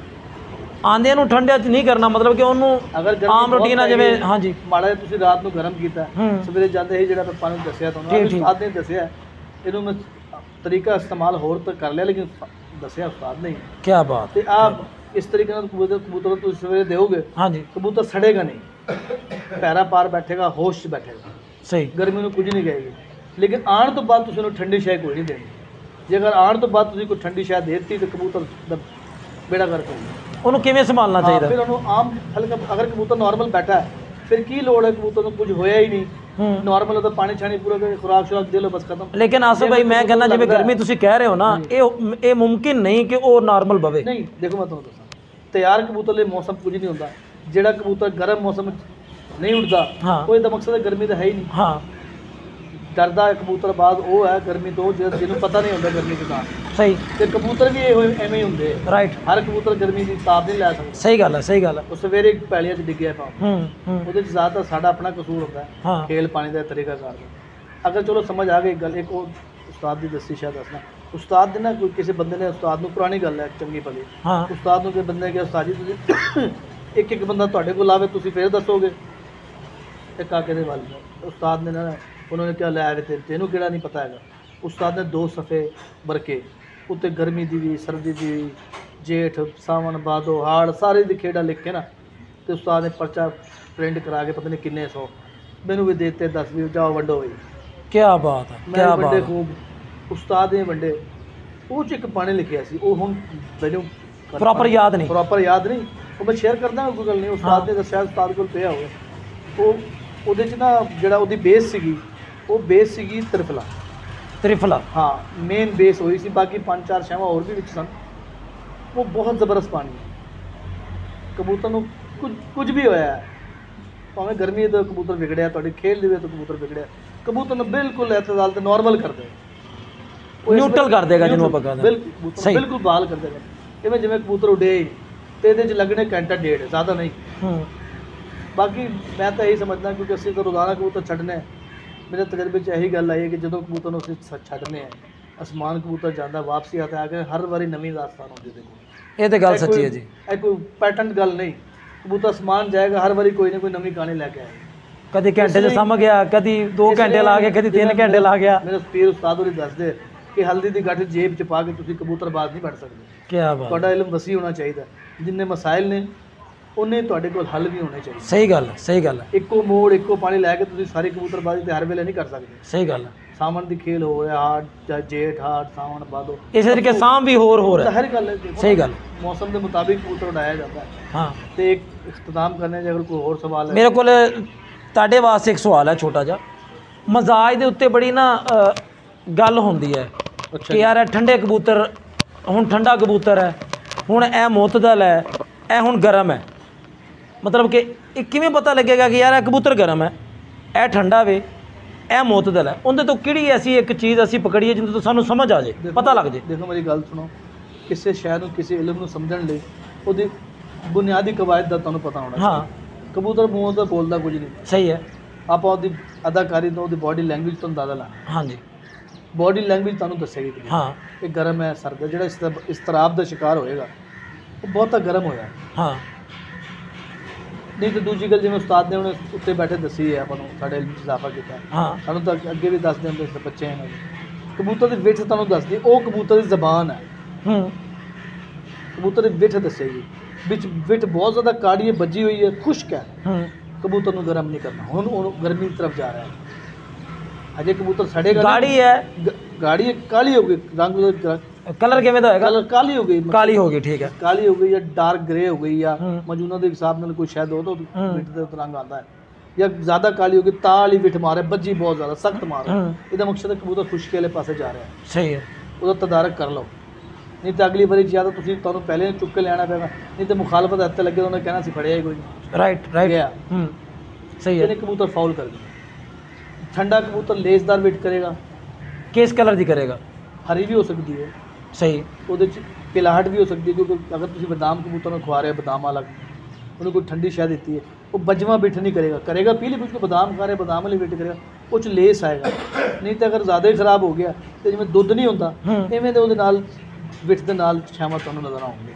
ਆਂਦਿਆਂ ਨੂੰ ਠੰਡਿਆਂ 'ਚ ਨਹੀਂ ਕਰਨਾ, ਮਤਲਬ ਕਿ ਉਹਨੂੰ ਅਗਰ ਆਮ ਰੋਟੀਨ ਆ ਜਿਵੇਂ। ਹਾਂਜੀ। ਮਾੜਾ ਜਿਹਾ ਤੁਸੀਂ ਰਾਤ ਨੂੰ ਗਰਮ ਕੀਤਾ, ਸਵੇਰੇ ਜਾਂਦੇ ਹੀ ਜਿਹੜਾ ਮੈਂ ਪਾਣੀ ਦੱਸਿਆ ਤੁਹਾਨੂੰ, ਉਸਤਾਦ ਨੇ ਦੱਸਿਆ, ਇਹਨੂੰ ਮੈਂ ਤਰੀਕਾ ਇਸਤੇਮਾਲ ਹੋਰ ਤਾਂ ਕਰ ਲਿਆ, ਲੇਕਿਨ ਦੱਸਿਆ ਉਸਤਾਦ ਨੇ। ਕੀ ਬਾਤ। ਤੇ ਆਪ ਇਸ ਤਰੀਕੇ ਨਾਲ ਕਬੂਤਰ ਤੁਸੀਂ ਸਵੇਰੇ ਦਿਓਗੇ, ਹਾਂਜੀ, ਕਬੂਤਰ ਸੜੇਗਾ ਨਹੀਂ, ਪੈਰਾਂ ਪਾਰ ਬੈਠੇਗਾ, ਹੋਸ਼ 'ਚ ਬੈਠੇਗਾ। ਸਹੀ। ਗਰਮੀ ਨੂੰ ਕੁਝ ਨਹੀਂ ਕਹੇਗੀ। ਲੇਕਿਨ ਆਉਣ ਤੋਂ ਬਾਅਦ ਤੁਸੀਂ ਉਹਨੂੰ ਠੰਡੀ ਸ਼ੈ ਕੋਈ ਨਹੀਂ ਦੇਣੀ। ਜੇਕਰ ਆਉਣ ਤੋਂ ਬਾਅਦ ਤੁਸੀਂ ਕੋਈ ਠੰਡੀ ਸ਼ੈ ਦੇ ਦਿੱਤੀ ਤਾਂ ਕਬੂਤਰ ਦਾ ਬੇੜਾ ਗਰਕ ਹੋਊਗਾ। ਉਹਨੂੰ ਕਿਵੇਂ ਸੰਭਾਲਣਾ ਚਾਹੀਦਾ? ਫਿਰ ਉਹਨੂੰ ਆਮ ਹਲਕਾ, ਅਗਰ ਕਬੂਤਰ ਨਾਰਮਲ ਬੈਠਾ ਹੈ ਫਿਰ ਕੀ ਲੋੜ ਹੈ, ਕਬੂਤਰ ਨੂੰ ਕੁਝ ਹੋਇਆ ਹੀ ਨਹੀਂ, ਨਾਰਮਲ ਉਹਦਾ ਪਾਣੀ ਛਾਣੀ ਪੂਰਾ ਕਰਕੇ ਖੁਰਾਕ ਦੇ ਲਓ, ਬਸ ਖਤਮ। ਲੇਕਿਨ ਆਸਫ ਭਾਈ ਮੈਂ ਕਹਿੰਦਾ ਜਿਵੇਂ ਗਰਮੀ ਤੁਸੀਂ ਕਹਿ ਰਹੇ ਹੋ ਨਾ, ਇਹ ਮੁਮਕਿਨ ਨਹੀਂ ਕਿ ਉਹ ਨਾਰਮਲ ਬਵੇ। ਨਹੀਂ, ਦੇਖੋ ਮੈਂ ਤੁਹਾਨੂੰ ਦੱਸਾਂ, ਤਿਆਰ ਕਬੂਤਰ ਲਈ ਮੌਸਮ ਕੁਝ ਨਹੀਂ ਹੁੰਦਾ। ਜਿਹੜਾ ਕਬੂਤਰ ਗਰਮ ਮੌਸਮ ਨਹੀਂ ਉੱਡਦਾ, ਕੋਈ ਤਾਂ ਮਕਸਦ ਗਰਮੀ ਦਾ ਹੈ ਹੀ ਨਹੀਂ। ਹਾਂ, ਡਰਦਾ ਕਬੂਤਰ ਬਾਅਦ ਉਹ ਹੈ ਗਰਮੀ ਤੋਂ, ਜਿਹਨੂੰ ਪਤਾ ਨਹੀਂ ਹੁੰਦਾ ਗਰਮੀ ਕਿਦਾਂ। ਸਹੀ। ਤੇ ਕਬੂਤਰ ਵੀ ਐਵੇਂ ਹੀ ਹੁੰਦੇ। ਰਾਈਟ। ਹਰ ਕਬੂਤਰ ਗਰਮੀ ਦੀ ਤਾਪ ਨਹੀਂ ਲੈ ਸਕਦਾ। ਸਹੀ ਗੱਲ ਹੈ, ਸਹੀ ਗੱਲ ਹੈ। ਉਹ ਸਵੇਰੇ ਪੈਲੀਆਂ 'ਚ ਡਿੱਗਿਆ ਪਾ, ਉਹਦੇ 'ਚ ਜ਼ਿਆਦਾਤਰ ਸਾਡਾ ਆਪਣਾ ਕਸੂਰ ਹੁੰਦਾ ਹੈ, ਖੇਲ ਪਾਣੀ ਦਾ ਤਰੀਕਾ ਕਾਰ ਦਾ। ਅਗਰ ਚਲੋ ਸਮਝ ਆ ਗਈ ਗੱਲ, ਇੱਕ ਉਹ ਉਸਤਾਦ ਦੀ ਦੱਸੀ ਸ਼ਾਇਦ ਦੱਸਣਾ। ਉਸਤਾਦ ਦੇ ਨਾ ਕੋਈ ਕਿਸੇ ਬੰਦੇ ਨੇ, ਉਸਤਾਦ ਨੂੰ ਪੁਰਾਣੀ ਗੱਲ ਹੈ ਚੰਗੀ ਭਲੀ, ਉਸਤਾਦ ਨੂੰ ਕਿਸੇ ਬੰਦੇ ਨੇ ਕਿਹਾ, ਉਸਤਾਦ ਜੀ ਤੁਸੀਂ ਇੱਕ ਬੰਦਾ ਤੁਹਾਡੇ ਕੋਲ ਆਵੇ, ਤੁਸੀਂ ਫਿਰ ਦੱਸੋਗੇ। ਤੇ ਕਾਕੇ ਦੇ ਵੱਲ ਉਸਤਾਦ ਨੇ ਨਾ, उन्होंने क्या लाया थे, तेनू केड़ा नहीं पता है। उस्ताद ने 2 सफ़े बरके, उत्ते गर्मी दी भी, सर्दी दी भी, जेठ सावन भादो हाड़ सारे दी खेड़ा लिख के ना, तो उस्ताद ने पर्चा प्रिंट करा के पता नहीं किन्ने 100 मैनू भी देते, 10 भी जाओ वंडो भाई। क्या बात है, क्या बात है। खूब उस्ताद ने वंडे, वो एक पाने लिखिया सी, वो हुण मैनू प्रॉपर याद नहीं, वो मैं शेयर करदा कोई गल नहीं। उस्ताद ने दस्सिया, उस्ताद कोल पिया होवे, वो ਉਹਦੇ 'ਚ ਨਾ ਜਿਹੜਾ ਉਹਦੀ ਬੇਸ ਸੀਗੀ, ਉਹ ਬੇਸ ਸੀਗੀ ਤ੍ਰਿਫਲਾ। ਹਾਂ, ਮੇਨ ਬੇਸ ਹੋਈ ਸੀ, ਬਾਕੀ 5-4 ਸ਼ੈਵਾਂ ਹੋਰ ਵੀ ਵਿੱਚ ਸਨ। ਉਹ ਬਹੁਤ ਜ਼ਬਰਦਸਤ ਪਾਣੀ ਹੈ। ਕਬੂਤਰ ਨੂੰ ਕੁਝ ਵੀ ਹੋਇਆ, ਭਾਵੇਂ ਗਰਮੀ ਦਾ ਕਬੂਤਰ ਵਿਗੜਿਆ, ਤੁਹਾਡੀ ਖੇਡ ਦੇ ਵਿੱਚ ਕਬੂਤਰ ਵਿਗੜਿਆ, ਕਬੂਤਰ ਨੂੰ ਬਿਲਕੁਲ ਇਤਦਾਲ ਤੇ ਨਾਰਮਲ ਕਰ ਦੇ, ਨਿਊਟਰਲ ਕਰ ਦੇਗਾ ਜਿਹਨੂੰ ਆਪਾਂ ਕਹਿੰਦੇ। ਬਿਲਕੁਲ ਬਾਲ ਕਰ ਦੇਗਾ। ਇਵੇਂ ਜਿਵੇਂ ਕਬੂਤਰ ਉੱਡੇ ਤੇ ਇਹਦੇ 'ਚ ਲੱਗਣੇ ਘੰਟਾ ਡੇਢ, ਜ਼ਿਆਦਾ ਨਹੀਂ। ਬਾਕੀ ਮੈਂ ਤਾਂ ਇਹੀ ਸਮਝਦਾ, ਕਿਉਂਕਿ ਅਸੀਂ ਤਾਂ ਰੋਜ਼ਾਨਾ ਕਬੂਤਰ ਛੱਡਨੇ, ਮੇਰੇ ਤਜਰਬੇ 'ਚ ਇਹੀ ਗੱਲ ਆਈ ਹੈ ਕਿ ਜਦੋਂ ਕਬੂਤਰ ਨੂੰ ਅਸੀਂ ਛੱਡਨੇ ਹੈ, ਅਸਮਾਨ ਕਬੂਤਰ ਜਾਂਦਾ, ਵਾਪਸੀ ਆ ਕੇ ਹਰ ਵਾਰੀ ਨਵੀਂ ਦਾਸਤਾਨ ਹੁੰਦੀ। ਦੇਖੋ ਇਹ ਤਾਂ ਗੱਲ ਸੱਚੀ ਹੈ ਜੀ, ਇਹ ਕੋਈ ਪੈਟਰਨ ਗੱਲ ਨਹੀਂ। ਕਬੂਤਰ ਅਸਮਾਨ ਜਾਏਗਾ, ਹਰ ਵਾਰੀ ਕੋਈ ਨਾ ਕੋਈ ਨਵੀਂ ਕਹਾਣੀ ਲੈ ਕੇ ਆਏਗਾ। ਕਦੀ ਘੰਟੇ 'ਚ ਸਮ ਗਿਆ, ਕਦੀ 2 ਘੰਟੇ ਲਾ ਗਿਆ, ਕਦੀ 3 ਘੰਟੇ ਲਾ ਗਿਆ। ਮੇਰੇ ਪੀਰ ਉਸਤਾਦ ਹੋਰੀ ਦੱਸਦੇ ਕਿ ਹਲਦੀ ਦੀ ਗੱਠ ਜੇਬ 'ਚ ਪਾ ਕੇ ਤੁਸੀਂ ਕਬੂਤਰਬਾਜ਼ ਨਹੀਂ ਬਣ ਸਕਦੇ। ਕੀ ਬਾਤ। ਤੁਹਾਡਾ ਇਲਮ ਵਸੀ ਹੋਣਾ ਚਾਹੀਦਾ, ਜਿੰਨੇ ਮਸਾਇਲ ਨੇ ਉਹਨੇ ਤੁਹਾਡੇ ਕੋਲ ਹੱਲ ਵੀ ਹੋਣੇ ਚਾਹੀਦੇ। ਸਹੀ ਗੱਲ ਹੈ, ਸਹੀ ਗੱਲ ਹੈ। ਇੱਕੋ ਮੋੜ, ਇੱਕੋ ਪਾਣੀ ਲੈ ਕੇ ਤੁਸੀਂ ਸਾਰੀ ਕਬੂਤਰਬਾਜ਼ੀ ਤੇ ਹਰ ਵੇਲੇ ਨਹੀਂ ਕਰ ਸਕਦੇ। ਸਹੀ ਗੱਲ ਹੈ। ਸਾਵਣ ਦੀ ਖੇਲ ਹੋ ਰਿਹਾ, ਹਾੜ ਜੇਠ, ਹਾੜ ਸਾਵਣ ਭਾਦੋ, ਇਸ ਤਰੀਕੇ ਸਾਮ ਵੀ ਹੋਰ ਰਿਹਾ। ਹਰ ਗੱਲ ਹੈ, ਸਹੀ ਗੱਲ। ਮੌਸਮ ਦੇ ਮੁਤਾਬਿਕ ਕਬੂਤਰ ਉਡਾਇਆ ਜਾਂਦਾ ਹੈ। ਹਾਂ, ਤੇ ਇੱਕ ਇਖਤਤਾਮ ਕਰਨੇ ਜੇ ਅਗਰ ਕੋਈ ਹੋਰ ਸਵਾਲ ਹੈ ਮੇਰੇ ਕੋਲ ਤੁਹਾਡੇ ਵਾਸਤੇ, ਇੱਕ ਸਵਾਲ ਹੈ ਛੋਟਾ ਜਿਹਾ ਮਜ਼ਾਜ ਦੇ ਉੱਤੇ ਬੜੀ ਨਾ ਗੱਲ ਹੁੰਦੀ ਹੈ ਅੱਛਾ ਕਿ ਯਾਰ ਇਹ ਠੰਡੇ ਕਬੂਤਰ, ਹੁਣ ਠੰਡਾ ਕਬੂਤਰ ਹੈ, ਹੁਣ ਇਹ ਮੁਤਦਲ ਹੈ, ਇਹ ਹੁਣ ਗਰਮ ਹੈ। ਮਤਲਬ ਕਿ ਇਹ ਕਿਵੇਂ ਪਤਾ ਲੱਗੇਗਾ ਕਿ ਯਾਰ ਇਹ ਕਬੂਤਰ ਗਰਮ ਹੈ, ਇਹ ਠੰਡਾ ਵੇ, ਇਹ ਮੁਤਦਲ ਹੈ? ਉਹਦੇ ਤੋਂ ਕਿਹੜੀ ਐਸੀ ਇੱਕ ਚੀਜ਼ ਅਸੀਂ ਪਕੜੀਏ ਜਿਹਦੇ ਤੋਂ ਸਾਨੂੰ ਸਮਝ ਆ ਜਾਏ, ਪਤਾ ਲੱਗ ਜਾਏ? ਦੇਖੋ ਮੇਰੀ ਗੱਲ ਸੁਣੋ, ਕਿਸੇ ਸ਼ੈ ਨੂੰ, ਕਿਸੇ ਇਲਮ ਨੂੰ ਸਮਝਣ ਲਈ ਉਹਦੀ ਬੁਨਿਆਦੀ ਕਵਾਇਦ ਦਾ ਤੁਹਾਨੂੰ ਪਤਾ ਹੋਣਾ ਹਾਂ, ਕਬੂਤਰ ਮੂੰਹ ਤੋਂ ਬੋਲਦਾ ਕੁਝ ਨਹੀਂ, ਸਹੀ ਹੈ। ਆਪਾਂ ਉਹਦੀ ਅਦਾਕਾਰੀ ਤੋਂ, ਉਹਦੀ ਬਾਡੀ ਲੈਂਗੁਏਜ ਤੋਂ ਅੰਦਾਜ਼ਾ ਲਾਣਾ। ਹਾਂਜੀ, ਬਾਡੀ ਲੈਂਗੁਏਜ ਤੁਹਾਨੂੰ ਦੱਸੇਗੀ ਕਿ ਹਾਂ ਇਹ ਗਰਮ ਹੈ, ਸਰਦ ਹੈ। ਜਿਹੜਾ ਇਸਤਰਾਬ ਦਾ ਸ਼ਿਕਾਰ ਹੋਏਗਾ ਉਹ ਬਹੁਤਾ ਗਰਮ ਹੋਇਆ। ਹਾਂ, ਨਹੀਂ ਤਾਂ ਦੂਜੀ ਗੱਲ, ਜਿਵੇਂ ਉਸਤਾਦ ਨੇ ਉਹਨੇ ਉੱਤੇ ਬੈਠੇ ਦੱਸੀ ਹੈ ਆਪਾਂ ਨੂੰ, ਸਾਡੇ ਇਲਮ 'ਚ ਇਜ਼ਾਫਾ ਕੀਤਾ। ਹਾਂ, ਸਾਨੂੰ ਤਾਂ ਅੱਗੇ ਵੀ ਦੱਸਦੇ ਹੁੰਦੇ ਸੀ ਬੱਚੇ ਇਹਨਾਂ ਦੇ। ਕਬੂਤਰ ਦੀ ਵਿੱਥ ਤੁਹਾਨੂੰ ਦੱਸਦੀ, ਉਹ ਕਬੂਤਰ ਦੀ ਜ਼ਬਾਨ ਹੈ। ਕਬੂਤਰ ਦੀ ਵਿੱਥ ਦੱਸੇਗੀ, ਵਿੱਚ ਵਿੱਥ ਬਹੁਤ ਜ਼ਿਆਦਾ ਕਾੜੀ ਵੱਜੀ ਹੋਈ ਹੈ, ਖੁਸ਼ਕ ਹੈ, ਕਬੂਤਰ ਨੂੰ ਗਰਮ ਨਹੀਂ ਕਰਨਾ। ਹੁਣ ਉਹ ਗਰਮੀ ਦੀ ਤਰਫ ਜਾ ਰਿਹਾ ਹੈ, ਅਜੇ ਕਬੂਤਰ ਸੜੇਗਾ। ਗਾੜੀ ਹੈ, ਗਾੜੀ ਕਾਲੀ ਹੋ ਗਈ, ਰੰਗ ਉਹਦਾ ਕਲਰ ਕਿਵੇਂ ਦਾ ਹੋਏਗਾ? ਕਲਰ ਕਾਲੀ ਹੋ ਗਈ, ਕਾਲੀ ਹੋ ਗਈ, ਠੀਕ ਹੈ। ਕਾਲੀ ਹੋ ਗਈ ਜਾਂ ਡਾਰਕ ਗ੍ਰੇ ਹੋ ਗਈ, ਜਾਂ ਮਜੂਨਾ ਦੇ ਹਿਸਾਬ ਨਾਲ ਕੋਈ ਸ਼ਾਇਦ ਉਹ ਤੋਂ ਵਿੱਥ ਦੇ ਰੰਗ ਆਉਂਦਾ ਹੈ, ਜਾਂ ਜ਼ਿਆਦਾ ਕਾਲੀ ਹੋ ਗਈ, ਤਾਂ ਵਾਲੀ ਵਿੱਥ ਮਾਰੇ, ਵੱਜੀ ਬਹੁਤ ਜ਼ਿਆਦਾ ਸਖਤ ਮਾਰੇ। ਇਹਦਾ ਮਕਸਦ ਹੈ ਕਬੂਤਰ ਖੁਸ਼ਕੀ ਵਾਲੇ ਪਾਸੇ ਜਾ ਰਿਹਾ ਹੈ। ਸਹੀ ਹੈ, ਉਹਦਾ ਤਦਾਰਕ ਕਰ ਲਓ, ਨਹੀਂ ਤਾਂ ਅਗਲੀ ਵਾਰੀ ਜਾਂ ਤਾਂ ਤੁਹਾਨੂੰ ਪਹਿਲੇ ਚੁੱਕ ਕੇ ਲੈਣਾ ਪਏਗਾ, ਨਹੀਂ ਤਾਂ ਮੁਖਾਲਫਤ ਹੱਥ ਲੱਗੇ ਤਾਂ ਉਹਨੇ ਕਹਿਣਾ ਸੀ ਫੜਿਆ ਹੀ ਕੋਈ ਨਹੀਂ। ਰਾਈਟ ਰਾਈਟ, ਸਹੀ ਹੈ। ਇਹਨੇ ਕਬੂਤਰ ਫਾਉਲ ਕਰ ਦਿਆ। ਠੰਡਾ ਕਬੂਤਰ ਲੇਸਦਾਰ ਵੇਟ ਕਰੇਗਾ, ਕਿਸ ਕਲਰ ਦੀ ਕਰੇਗਾ? ਹਰੀ ਵੀ ਹੋ ਸਕਦੀ ਹੈ, ਸਹੀ, ਉਹਦੇ 'ਚ ਪਿਲਾਹਟ ਵੀ ਹੋ ਸਕਦੀ ਹੈ, ਕਿਉਂਕਿ ਅਗਰ ਤੁਸੀਂ ਬਦਾਮ ਕਬੂਤਰ ਨੂੰ ਖਵਾ ਰਹੇ ਹੋ, ਬਦਾਮ ਵਾਲਾ, ਉਹਨੂੰ ਕੋਈ ਠੰਡੀ ਸ਼ਾਇਦ ਦਿੱਤੀ ਹੈ, ਉਹ ਬਜਵਾ ਬਿੱਠ ਨਹੀਂ ਕਰੇਗਾ ਪੀਲੀ ਬਿੱਠ को ਬਦਾਮ ਖਾ ਰਿਹਾ, ਬਦਾਮ ਵਾਲੀ ਵੇਟ ਕਰੇਗਾ, ਉਹ 'ਚ ਲੇਸ ਆਏਗਾ। ਨਹੀਂ ਤਾਂ ਅਗਰ ਜ਼ਿਆਦਾ ਹੀ ਖਰਾਬ ਹੋ ਗਿਆ ਤੇ ਜਿਵੇਂ ਦੁੱਧ ਨਹੀਂ ਹੁੰਦਾ ਇਵੇਂ ਦੇ ਉਹਦੇ ਨਾਲ ਵਿਠ ਦੇ ਨਾਲ ਛਾਵਾਂ ਤੁਹਾਨੂੰ ਨਜ਼ਰ ਆਉਣਗੇ।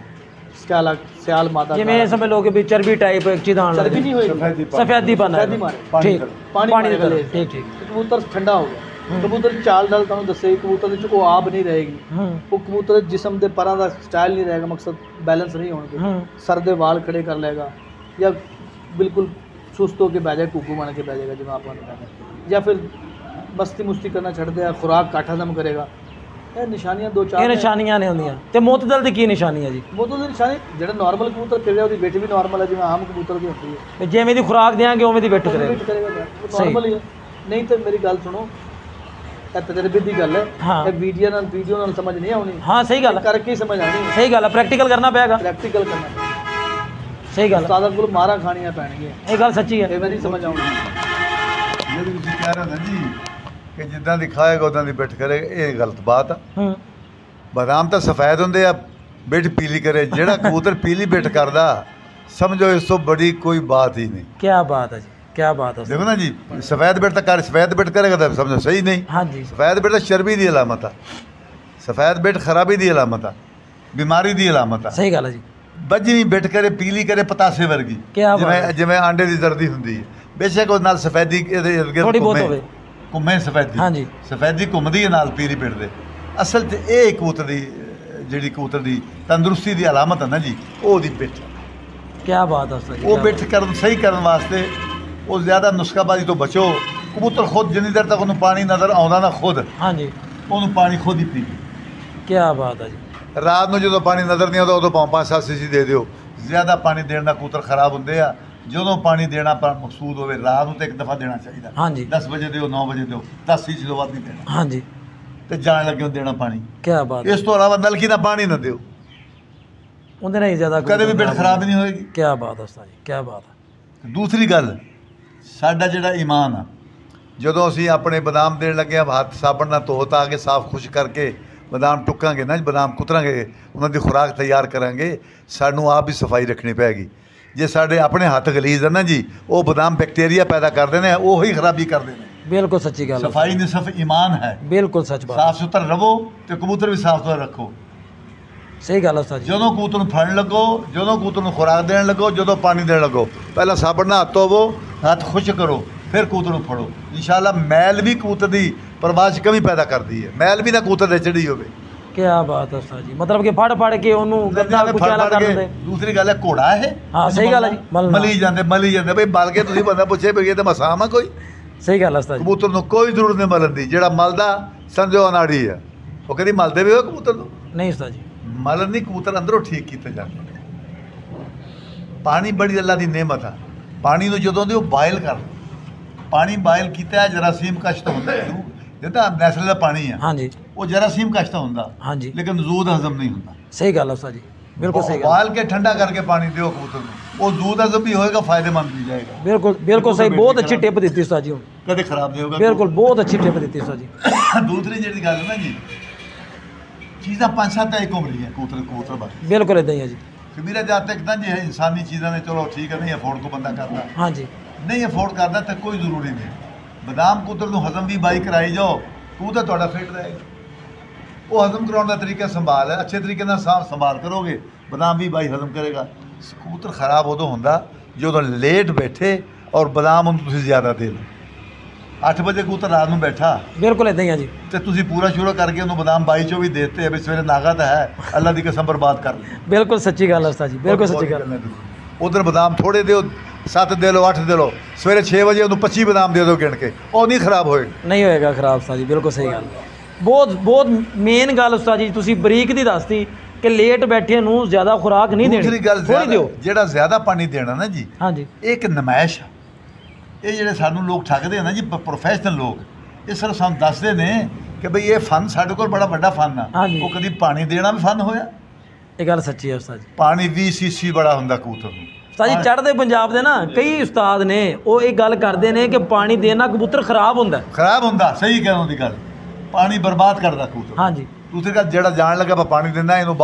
ਸਿਆਲ ਮਾਦਾ ਜਿਵੇਂ ਸਮਝ ਲਓ ਕਿ ਵੀ ਚਰਬੀ ਟਾਈਪ ਇੱਕ ਚੀਜ਼ ਆਉਣ ਚਰਬੀ ਨਹੀਂ ਹੋਏਗੀ, ਸਫੈਦੀ ਬਣਾ, ਸਫੈਦੀ ਮਾਰੇ, ਠੀਕ, ਪਾਣੀ ਦੀ ਤਰ੍ਹਾਂ, ਠੀਕ ਠੀਕ। ਕਬੂਤਰ ਠੰਡਾ ਹੋ ਗਿਆ, ਕਬੂਤਰ ਦੀ ਚਾਲ ਨਾਲ ਤੁਹਾਨੂੰ ਦੱਸੇ, ਕਬੂਤਰ ਦੇ 'ਚ ਉਹ ਆਬ ਨਹੀਂ ਰਹੇਗੀ, ਉਹ ਕਬੂਤਰ ਦੇ ਜਿਸਮ ਦੇ ਪਰਾਂ ਦਾ ਸਟਾਈਲ ਨਹੀਂ ਰਹੇਗਾ, ਮਕਸਦ ਬੈਲੈਂਸ ਨਹੀਂ ਹੋਣਗੇ, ਸਰ ਦੇ ਵਾਲ ਖੜੇ ਕਰ ਲਏਗਾ, ਜਾਂ ਬਿਲਕੁਲ ਸੁਸਤ ਹੋ ਕੇ ਬਹਿ ਜਾਏ, ਘੂਕੂ ਬਣ ਕੇ ਬਹਿ ਜਾਏਗਾ ਜਿਵੇਂ ਆਪਾਂ ਨੂੰ ਕਹਿੰਦੇ, ਜਾਂ ਫਿਰ ਮਸਤੀ ਮੁਸਤੀ ਕਰਨਾ ਛੱਡ ਦਿਆ, ਖੁਰਾਕ ਘੱਟ ਹਜ਼ਮ ਕਰੇਗਾ। ਇਹ ਨਿਸ਼ਾਨੀਆਂ ਦੋ ਚਾਰ ਇਹ ਨਿਸ਼ਾਨੀਆਂ ਨੇ ਹੁੰਦੀਆਂ। ਤੇ ਮੁਤਦਲ ਦੀ ਕੀ ਨਿਸ਼ਾਨੀ ਹੈ ਜੀ? ਮੁਤਦਲ ਦੀ ਨਿਸ਼ਾਨੀ ਜਿਹੜਾ ਨਾਰਮਲ ਕਬੂਤਰ ਫਿਰ ਰਿਹਾ ਉਹਦੀ ਵੇਟ ਵੀ ਨਾਰਮਲ ਹੈ, ਜਿਵੇਂ ਆਮ ਕਬੂਤਰ ਦੀ ਹੁੰਦੀ ਹੈ, ਜਿਵੇਂ ਦੀ ਖੁਰਾਕ ਦੇਾਂਗੇ ਉਵੇਂ ਦੀ ਵੇਟ ਕਰੇਗਾ, ਉਹ ਨਾਰਮਲ ਹੀ ਹੈ। ਨਹੀਂ ਤਾਂ ਮੇਰੀ ਗੱਲ ਸੁਣੋ, ਇਹ ਤਜਰਬੇ ਦੀ ਗੱਲ ਹੈ, ਇਹ ਵੀਡੀਓ ਨਾਲ ਸਮਝ ਨਹੀਂ ਆਉਣੀ। ਹਾਂ ਸਹੀ ਗੱਲ, ਕਰਕੇ ਹੀ ਸਮਝ ਆਣੀ, ਸਹੀ ਗੱਲ ਹੈ, ਪ੍ਰੈਕਟੀਕਲ ਕਰਨਾ ਪਏਗਾ, ਪ੍ਰੈਕਟੀਕਲ ਕਰਨਾ, ਸਹੀ ਗੱਲ। ਉਸਤਾਦਾਂ ਕੋਲ ਮਾਰਾਂ ਖਾਣੀਆਂ ਪੈਣਗੀਆਂ, ਇਹ ਗੱਲ ਸੱਚੀ ਹੈ, ਇਹ ਨਹੀਂ ਸਮਝ ਆਉਣੀ। ਜਿਹੜੀ ਤੁਸੀਂ ਕਹਿ ਰਹੇ ਹੋ ਨਾ ਜੀ ਕਿ ਜਿੱਦਾਂ ਦੀ ਖਾਏਗਾ ਉਦਾਂ ਦੀ ਬਿੱਠ ਕਰੇਗਾ, ਇਹ ਗਲਤ ਬਾਤ ਆ। ਬਦਾਮ ਤਾਂ ਸਫੈਦ ਹੁੰਦੇ ਆ, ਬਿੱਠ ਪੀਲੀ ਕਰੇ। ਜਿਹੜਾ ਕਬੂਤਰ ਪੀਲੀ ਬਿੱਠ ਕਰਦਾ, ਸਮਝੋ ਇਸ ਤੋਂ ਬੜੀ ਕੋਈ ਬਾਤ ਹੀ ਨਹੀਂ। ਕੀ ਬਾਤ ਹੈ ਜੀ, ਕੀ ਬਾਤ ਹੈ। ਦੇਖੋ ਨਾ ਜੀ, ਸਫੈਦ ਬਿੱਠ ਤਾਂ ਸਫੈਦ ਬਿੱਠ ਕਰੇਗਾ ਤਾਂ ਸਮਝੋ ਸਹੀ ਨਹੀਂ। ਹਾਂਜੀ, ਸਫੈਦ ਬਿੱਠ ਤਾਂ ਚਰਬੀ ਦੀ ਅਲਾਮਤ ਆ, ਸਫੈਦ ਬਿੱਠ ਖਰਾਬੀ ਦੀ ਅਲਾਮਤ ਆ, ਬਿਮਾਰੀ ਦੀ ਅਲਾਮਤ ਆ। ਸਹੀ ਗੱਲ ਹੈ ਜੀ। ਬੱਜੀ ਬਿੱਠ ਕਰੇ, ਪੀਲੀ ਕਰੇ, ਪਤਾਸੇ ਵਰਗੀ, ਜਿਵੇਂ ਆਂਡੇ ਦੀ ਜ਼ਰਦੀ ਹੁੰਦੀ ਹੈ। ਬੇਸ਼ੱਕ ਉਹਦੇ ਨਾਲ ਸਫੈਦੀ ਇਹਦੇ ਇਰਦ ਗਿਰਦ ਘੁੰਮੇ ਸਫੈਦੀ, ਹਾਂਜੀ, ਸਫੈਦੀ ਘੁੰਮਦੀ ਹੈ ਨਾਲ ਪੀਲੀ ਬਿੱਠ ਦੇ। ਅਸਲ 'ਚ ਇਹ ਕਬੂਤਰ ਦੀ ਜਿਹੜੀ ਕਬੂਤਰ ਦੀ ਤੰਦਰੁਸਤੀ ਦੀ ਅਲਾਮਤ ਹੈ ਨਾ ਜੀ, ਉਹਦੀ ਬਿੱਠ। ਕੀ ਬਾਤ ਹੈ ਸਰ। ਉਹ ਬਿੱਠ ਕਰਨ ਸਹੀ ਕਰਨ ਵਾਸਤੇ ਉਹ ਜ਼ਿਆਦਾ ਨੁਸਖਾਬਾਜ਼ੀ ਤੋਂ ਬਚੋ। ਕਬੂਤਰ ਖੁਦ ਜਿੰਨੀ ਦੇਰ ਤੱਕ ਉਹਨੂੰ ਪਾਣੀ ਨਜ਼ਰ ਆਉਂਦਾ ਨਾ, ਖੁਦ ਹਾਂਜੀ, ਉਹਨੂੰ ਪਾਣੀ ਖੁਦ ਹੀ ਪੀਵੇ। ਕੀ ਬਾਤ ਹੈ ਜੀ। ਰਾਤ ਨੂੰ ਜਦੋਂ ਪਾਣੀ ਨਜ਼ਰ ਨਹੀਂ ਆਉਂਦਾ ਉਦੋਂ 5-7 ਸੀਸੀ ਦੇ ਦਿਓ। ਜ਼ਿਆਦਾ ਪਾਣੀ ਦੇਣ ਨਾਲ ਕਬੂਤਰ ਖਰਾਬ ਹੁੰਦੇ ਆ। ਜਦੋਂ ਪਾਣੀ ਦੇਣਾ ਪਰ ਮਕਸੂਦ ਹੋਵੇ, ਰਾਤ ਨੂੰ ਤਾਂ ਇੱਕ ਦਫਾ ਦੇਣਾ ਚਾਹੀਦਾ। ਹਾਂਜੀ, 10 ਵਜੇ ਦਿਓ, 9 ਵਜੇ ਦਿਓ, 10 ਸੀਸੀ ਤੋਂ ਵੱਧ ਨਹੀਂ ਦੇਣਾ। ਹਾਂਜੀ, ਤੇ ਜਾਣ ਲੱਗੇ ਦੇਣਾ ਪਾਣੀ। ਕੀ ਬਾਤ। ਇਸ ਤੋਂ ਇਲਾਵਾ ਨਲਕੀ ਨਾਲ ਪਾਣੀ ਨਾ ਦਿਓ, ਉਹਦੇ ਨਾਲ ਹੀ ਜ਼ਿਆਦਾ ਕਦੇ ਵੀ ਬਿੱਠ ਖਰਾਬ ਨਹੀਂ ਹੋਏਗੀ। ਕੀ ਬਾਤ ਹੈ ਉਸਤਾਦ ਜੀ, ਕੀ ਬਾਤ ਹੈ। ਦੂਸਰੀ ਗੱਲ, ਸਾਡਾ ਜਿਹੜਾ ਈਮਾਨ ਆ, ਜਦੋਂ ਅਸੀਂ ਆਪਣੇ ਬਦਾਮ ਦੇਣ ਲੱਗੇ ਆ, ਹੱਥ ਸਾਬਣ ਨਾਲ ਧੋ ਤਾ ਕੇ ਸਾਫ਼ ਖੁਸ਼ ਕਰਕੇ ਬਦਾਮ ਟੁੱਕਾਂਗੇ ਨਾ, ਬਦਾਮ ਕੁਤਰਾਂਗੇ, ਉਹਨਾਂ ਦੀ ਖੁਰਾਕ ਤਿਆਰ ਕਰਾਂਗੇ, ਸਾਨੂੰ ਆਪ ਵੀ ਸਫਾਈ ਰੱਖਣੀ ਪਏਗੀ। ਜੇ ਸਾਡੇ ਆਪਣੇ ਹੱਥ ਗਲੀਜ਼ ਆ ਨਾ ਜੀ, ਉਹ ਬਦਾਮ ਬੈਕਟੀਰੀਆ ਪੈਦਾ ਕਰਦੇ ਨੇ, ਉਹੀ ਖਰਾਬੀ ਕਰਦੇ ਨੇ। ਬਿਲਕੁਲ ਸੱਚੀ ਗੱਲ। ਸਫਾਈ ਨਿਸਫ ਈਮਾਨ ਹੈ। ਬਿਲਕੁਲ ਸੱਚ ਬਾਤ। ਸਾਫ਼ ਸੁਥਰਾ ਰਹੋ ਤੇ ਕਬੂਤਰ ਵੀ ਸਾਫ਼ ਸੁਥਰਾ ਰੱਖੋ। ਸਹੀ ਗੱਲ ਹੈ ਉਸਤਾਦ ਜੀ। ਜਦੋਂ ਕਬੂਤਰ ਨੂੰ ਫੜਨ ਲੱਗੋ, ਜਦੋਂ ਕਬੂਤਰ ਨੂੰ ਖੁਰਾਕ ਦੇਣ ਲੱਗੋ, ਜਦੋਂ ਪਾਣੀ ਦੇਣ ਲੱਗੋ, ਪਹਿਲਾਂ ਸਾਬਣ ਨਾਲ ਹੱਥ ਧੋਵੋ, ਹੱਥ ਖੁਸ਼ ਕਰੋ, ਫਿਰ ਕਬੂਤਰ ਨੂੰ ਫੜੋ। ਇਨਸ਼ਾਅੱਲਾ ਮੈਲ ਵੀ ਕਬੂਤਰ ਦੀ ਪਰਵਾਜ਼ ਕਮੀ ਪੈਦਾ ਕਰਦੀ ਹੈ। ਮੈਲ ਵੀ ਨਾ ਕਬੂਤਰ ਦੇ ਚੜੀ ਹੋਵੇ। ਕੀ ਬਾਤ ਹੈ ਉਸਤਾਦ ਜੀ। ਮਤਲਬ ਕਿ ਫੜ ਕੇ ਉਹਨੂੰ ਗੱਦਾ ਕੁਚਾਲਾ ਕਰ ਦਿੰਦੇ। ਦੂਸਰੀ ਗੱਲ ਹੈ ਘੋੜਾ ਇਹ। ਹਾਂ ਸਹੀ ਗੱਲ ਹੈ ਜੀ। ਮਲੀ ਜਾਂਦੇ ਬਈ ਮਲ ਕੇ ਤੁਸੀਂ ਬੰਦਾ ਪੁੱਛੇ ਬਈ ਇਹ ਤਾਂ ਮਸਾਮ ਆ ਕੋਈ। ਸਹੀ ਗੱਲ ਹੈ ਉਸਤਾਦ ਜੀ। ਕਬੂਤਰ ਨੂੰ ਕੋਈ ਜ਼ਰੂਰਤ ਨਹੀਂ ਮਲਣ ਦੀ। ਜਿਹੜਾ ਮਲਦਾ ਸਮਝੋ ਅਨਾੜੀ ਆ। ਉਹ ਕਹਿੰਦੀ ਮਲਦੇ ਵੀ ਹੋ ਕਬੂਤਰ ਨੂੰ? ਨਹੀਂ ਉਸਤਾਦ ਜੀ, ਮਲਣ ਨਹੀਂ, ਕਬੂਤਰ ਅੰਦਰੋਂ ਠੀਕ ਕੀਤੇ ਜਾਂਦੇ। ਪਾਣੀ ਬੜੀ ਅੱਲਾ ਦੀ ਨਿਅਮਤ ਆ। ਪਾਣੀ ਨੂੰ ਜਦੋਂ ਦੇ ਉਹ ਬਾਇਲ ਕਰ ਪਾਣੀ ਬਾਇਲ ਕੀਤਾ ਹੈ ਜਰਾਸੀਮ ਕਸ਼ ਤਾਂ ਹੁੰਦਾ ਹੈ ਜਿੱਦਾਂ ਨੈਸਲੇ ਦਾ ਪਾਣੀ ਹੈ ਹਾਂਜੀ ਉਹ ਜਰਾਸੀਮ ਕਸ਼ ਤਾਂ ਹੁੰਦਾ ਹਾਂਜੀ ਲੇਕਿਨ ਜ਼ੂਦ ਹਜ਼ਮ ਨਹੀਂ ਹੁੰਦਾ। ਸਹੀ ਗੱਲ ਹੈ ਉਸਤਾਦ ਜੀ, ਬਿਲਕੁਲ ਸਹੀ ਗੱਲ। ਉਬਾਲ ਕੇ ਠੰਡਾ ਕਰਕੇ ਪਾਣੀ ਦਿਓ ਕਬੂਤਰ ਨੂੰ, ਉਹ ਜ਼ੂਦ ਹਜ਼ਮ ਵੀ ਹੋਏਗਾ, ਫਾਇਦੇਮੰਦ ਵੀ ਜਾਏਗਾ। ਬਿਲकुल बिल्कुल सही, बहुत अच्छी टिप दी उस्ताद जी, ਕਦੇ ਖਰਾਬ ਨਹੀਂ ਹੋਗਾ। बिल्कुल बहुत अच्छी टिप दी उस्ताद जी। ਦੂਸਰੀ ਜਿਹੜੀ ਗੱਲ ਹੈ ਨਾ ਜੀ, ਚੀਜ਼ਾਂ ਪੰਜ ਸੱਤ ਇੱਕ ਉਮਰੀ ਹੈ ਕਬੂਤਰ ਬਾਰੇ। बिल्कुल इदां ही है जी। ਕਬੀਰਾ ਜਦ ਤੱਕ ਤਾਂ ਜੀ ਇਨਸਾਨੀ ਚੀਜ਼ਾਂ ਨੇ ਚਲੋ ਠੀਕ ਹੈ, ਨਹੀਂ ਅਫੋਰਡ ਕੋ ਬੰਦਾ ਕਰਦਾ, हाँ जी ਨਹੀਂ ਅਫੋਰਡ ਕਰਦਾ ਤਾਂ ਕੋਈ ਜ਼ਰੂਰੀ ਨਹੀਂ। ਬਦਾਮ ਕਬੂਤਰ ਨੂੰ ਹਜ਼ਮ ਵੀ ਬਾਈ ਕਰਾਈ ਜਾਓ, ਕਬੂਤਰ ਤੁਹਾਡਾ ਫਿੱਟ ਰਹੇਗਾ। ਉਹ ਹਜ਼ਮ ਕਰਾਉਣ ਦਾ ਤਰੀਕਾ ਸੰਭਾਲ ਹੈ, ਅੱਛੇ ਤਰੀਕੇ ਨਾਲ ਸੰਭਾਲ ਕਰੋਗੇ ਬਦਾਮ ਵੀ ਬਾਈ ਹਜ਼ਮ ਕਰੇਗਾ। ਕਬੂਤਰ ਖਰਾਬ ਉਦੋਂ ਹੁੰਦਾ ਜਦੋਂ ਲੇਟ ਬੈਠੇ ਔਰ ਬਦਾਮ ਉਹਨੂੰ ਤੁਸੀਂ ਜ਼ਿਆਦਾ ਦੇ ਲਓ। 8 ਵਜੇ ਕਬੂਤਰ ਰਾਤ ਨੂੰ ਬੈਠਾ बिल्कुल इदां ही है जी। ਤੇ ਤੁਸੀਂ ਪੂਰਾ ਸ਼ੁਰੂ ਕਰਕੇ ਉਹਨੂੰ ਬਦਾਮ 22 ਵੀ ਦੇ ਦਿੱਤੇ ਵੀ ਸਵੇਰੇ ਨਾਗਾ ਤਾਂ ਹੈ, ਅੱਲਾ ਦੀ ਕਸਮ ਬਰਬਾਦ ਕਰ ਲਈ। बिल्कुल सच्ची गल है उस्ताद जी, बिल्कुल सच्ची गल। ਉਧਰ ਬਦਾਮ ਥੋੜੇ ਦਿਓ, 7 ਦੇ ਲਓ, 8 ਦੇ ਲਓ, ਸਵੇਰੇ 6 ਵਜੇ ਉਹਨੂੰ 25 ਬਦਾਮ ਦੇ ਦਿਓ ਗਿਣ ਕੇ, ਉਹ ਨਹੀਂ ਖਰਾਬ ਹੋਏ। नहीं होएगा खराब उस्ताद जी, बिल्कुल सही गल। बहुत बहुत मेन गल उस्ताद जी ਤੁਸੀਂ ਬਰੀਕ ਦੀ ਦੱਸਤੀ ਕਿ ਲੇਟ ਬੈਠੇ ਨੂੰ ਜ਼ਿਆਦਾ ਖੁਰਾਕ ਨਹੀਂ ਦੇਣੀ, ਦੂਸਰੀ ਗੱਲ ਥੋੜੀ ਦਿਓ। ਜਿਹੜਾ ਜ਼ਿਆਦਾ ਪਾਣੀ ਦੇਣਾ ਨਾ ਜੀ, ਹਾਂਜੀ ਇਹ ਇੱਕ ਨਮਾਇਸ਼ ਆ। ਇਹ ਜਿਹੜੇ ਸਾਨੂੰ ਲੋਕ ਠੱਗਦੇ ਆ ਨਾ ਜੀ, ਪ੍ਰੋਫੈਸ਼ਨਲ ਲੋਕ, ਇਹ ਸਿਰਫ ਸਾਨੂੰ ਦੱਸਦੇ ਨੇ ਕਿ ਬਈ ਇਹ ਫਨ ਸਾਡੇ ਕੋਲ ਬੜਾ ਵੱਡਾ ਫਨ ਆ। ਹਾਂਜੀ। ਉਹ ਕਦੀ ਪਾਣੀ ਦੇਣਾ ਵੀ ਫਨ ਹੋਇਆ? ਇਹ ਗੱਲ ਸੱਚੀ ਹੈ ਉਸਤਾਦ ਜੀ। ਪਾਣੀ 20 ਸੀਸੀ ਬੜਾ ਹੁੰਦਾ ਕਬੂਤਰ ਨੂੰ। ਉਸਤਾਦ ਜੀ ਚੜ੍ਹਦੇ ਪੰਜਾਬ ਦੇ ਨਾ ਕਈ ਉਸਤਾਦ ਨੇ, ਉਹ ਇਹ ਗੱਲ ਕਰਦੇ ਨੇ ਕਿ ਪਾਣੀ ਦੇਣ ਨਾਲ ਕਬੂਤਰ ਖਰਾਬ ਹੁੰਦਾ ਹੈ। ਖਰਾਬ ਹੁੰਦਾ, ਸਹੀ ਕਹਿਣ ਦੀ ਗੱਲ, ਪਾਣੀ ਬਰਬਾਦ ਕਰਦਾ ਕਬੂਤਰ। ਹਾਂਜੀ ਦੂਸਰੀ ਗੱਲ, ਜਿਹੜਾ ਜਾਣ ਲੱਗਾ ਆਪਾਂ ਪਾਣੀ ਦਿੰਦਾ, ਇਹਨੂੰ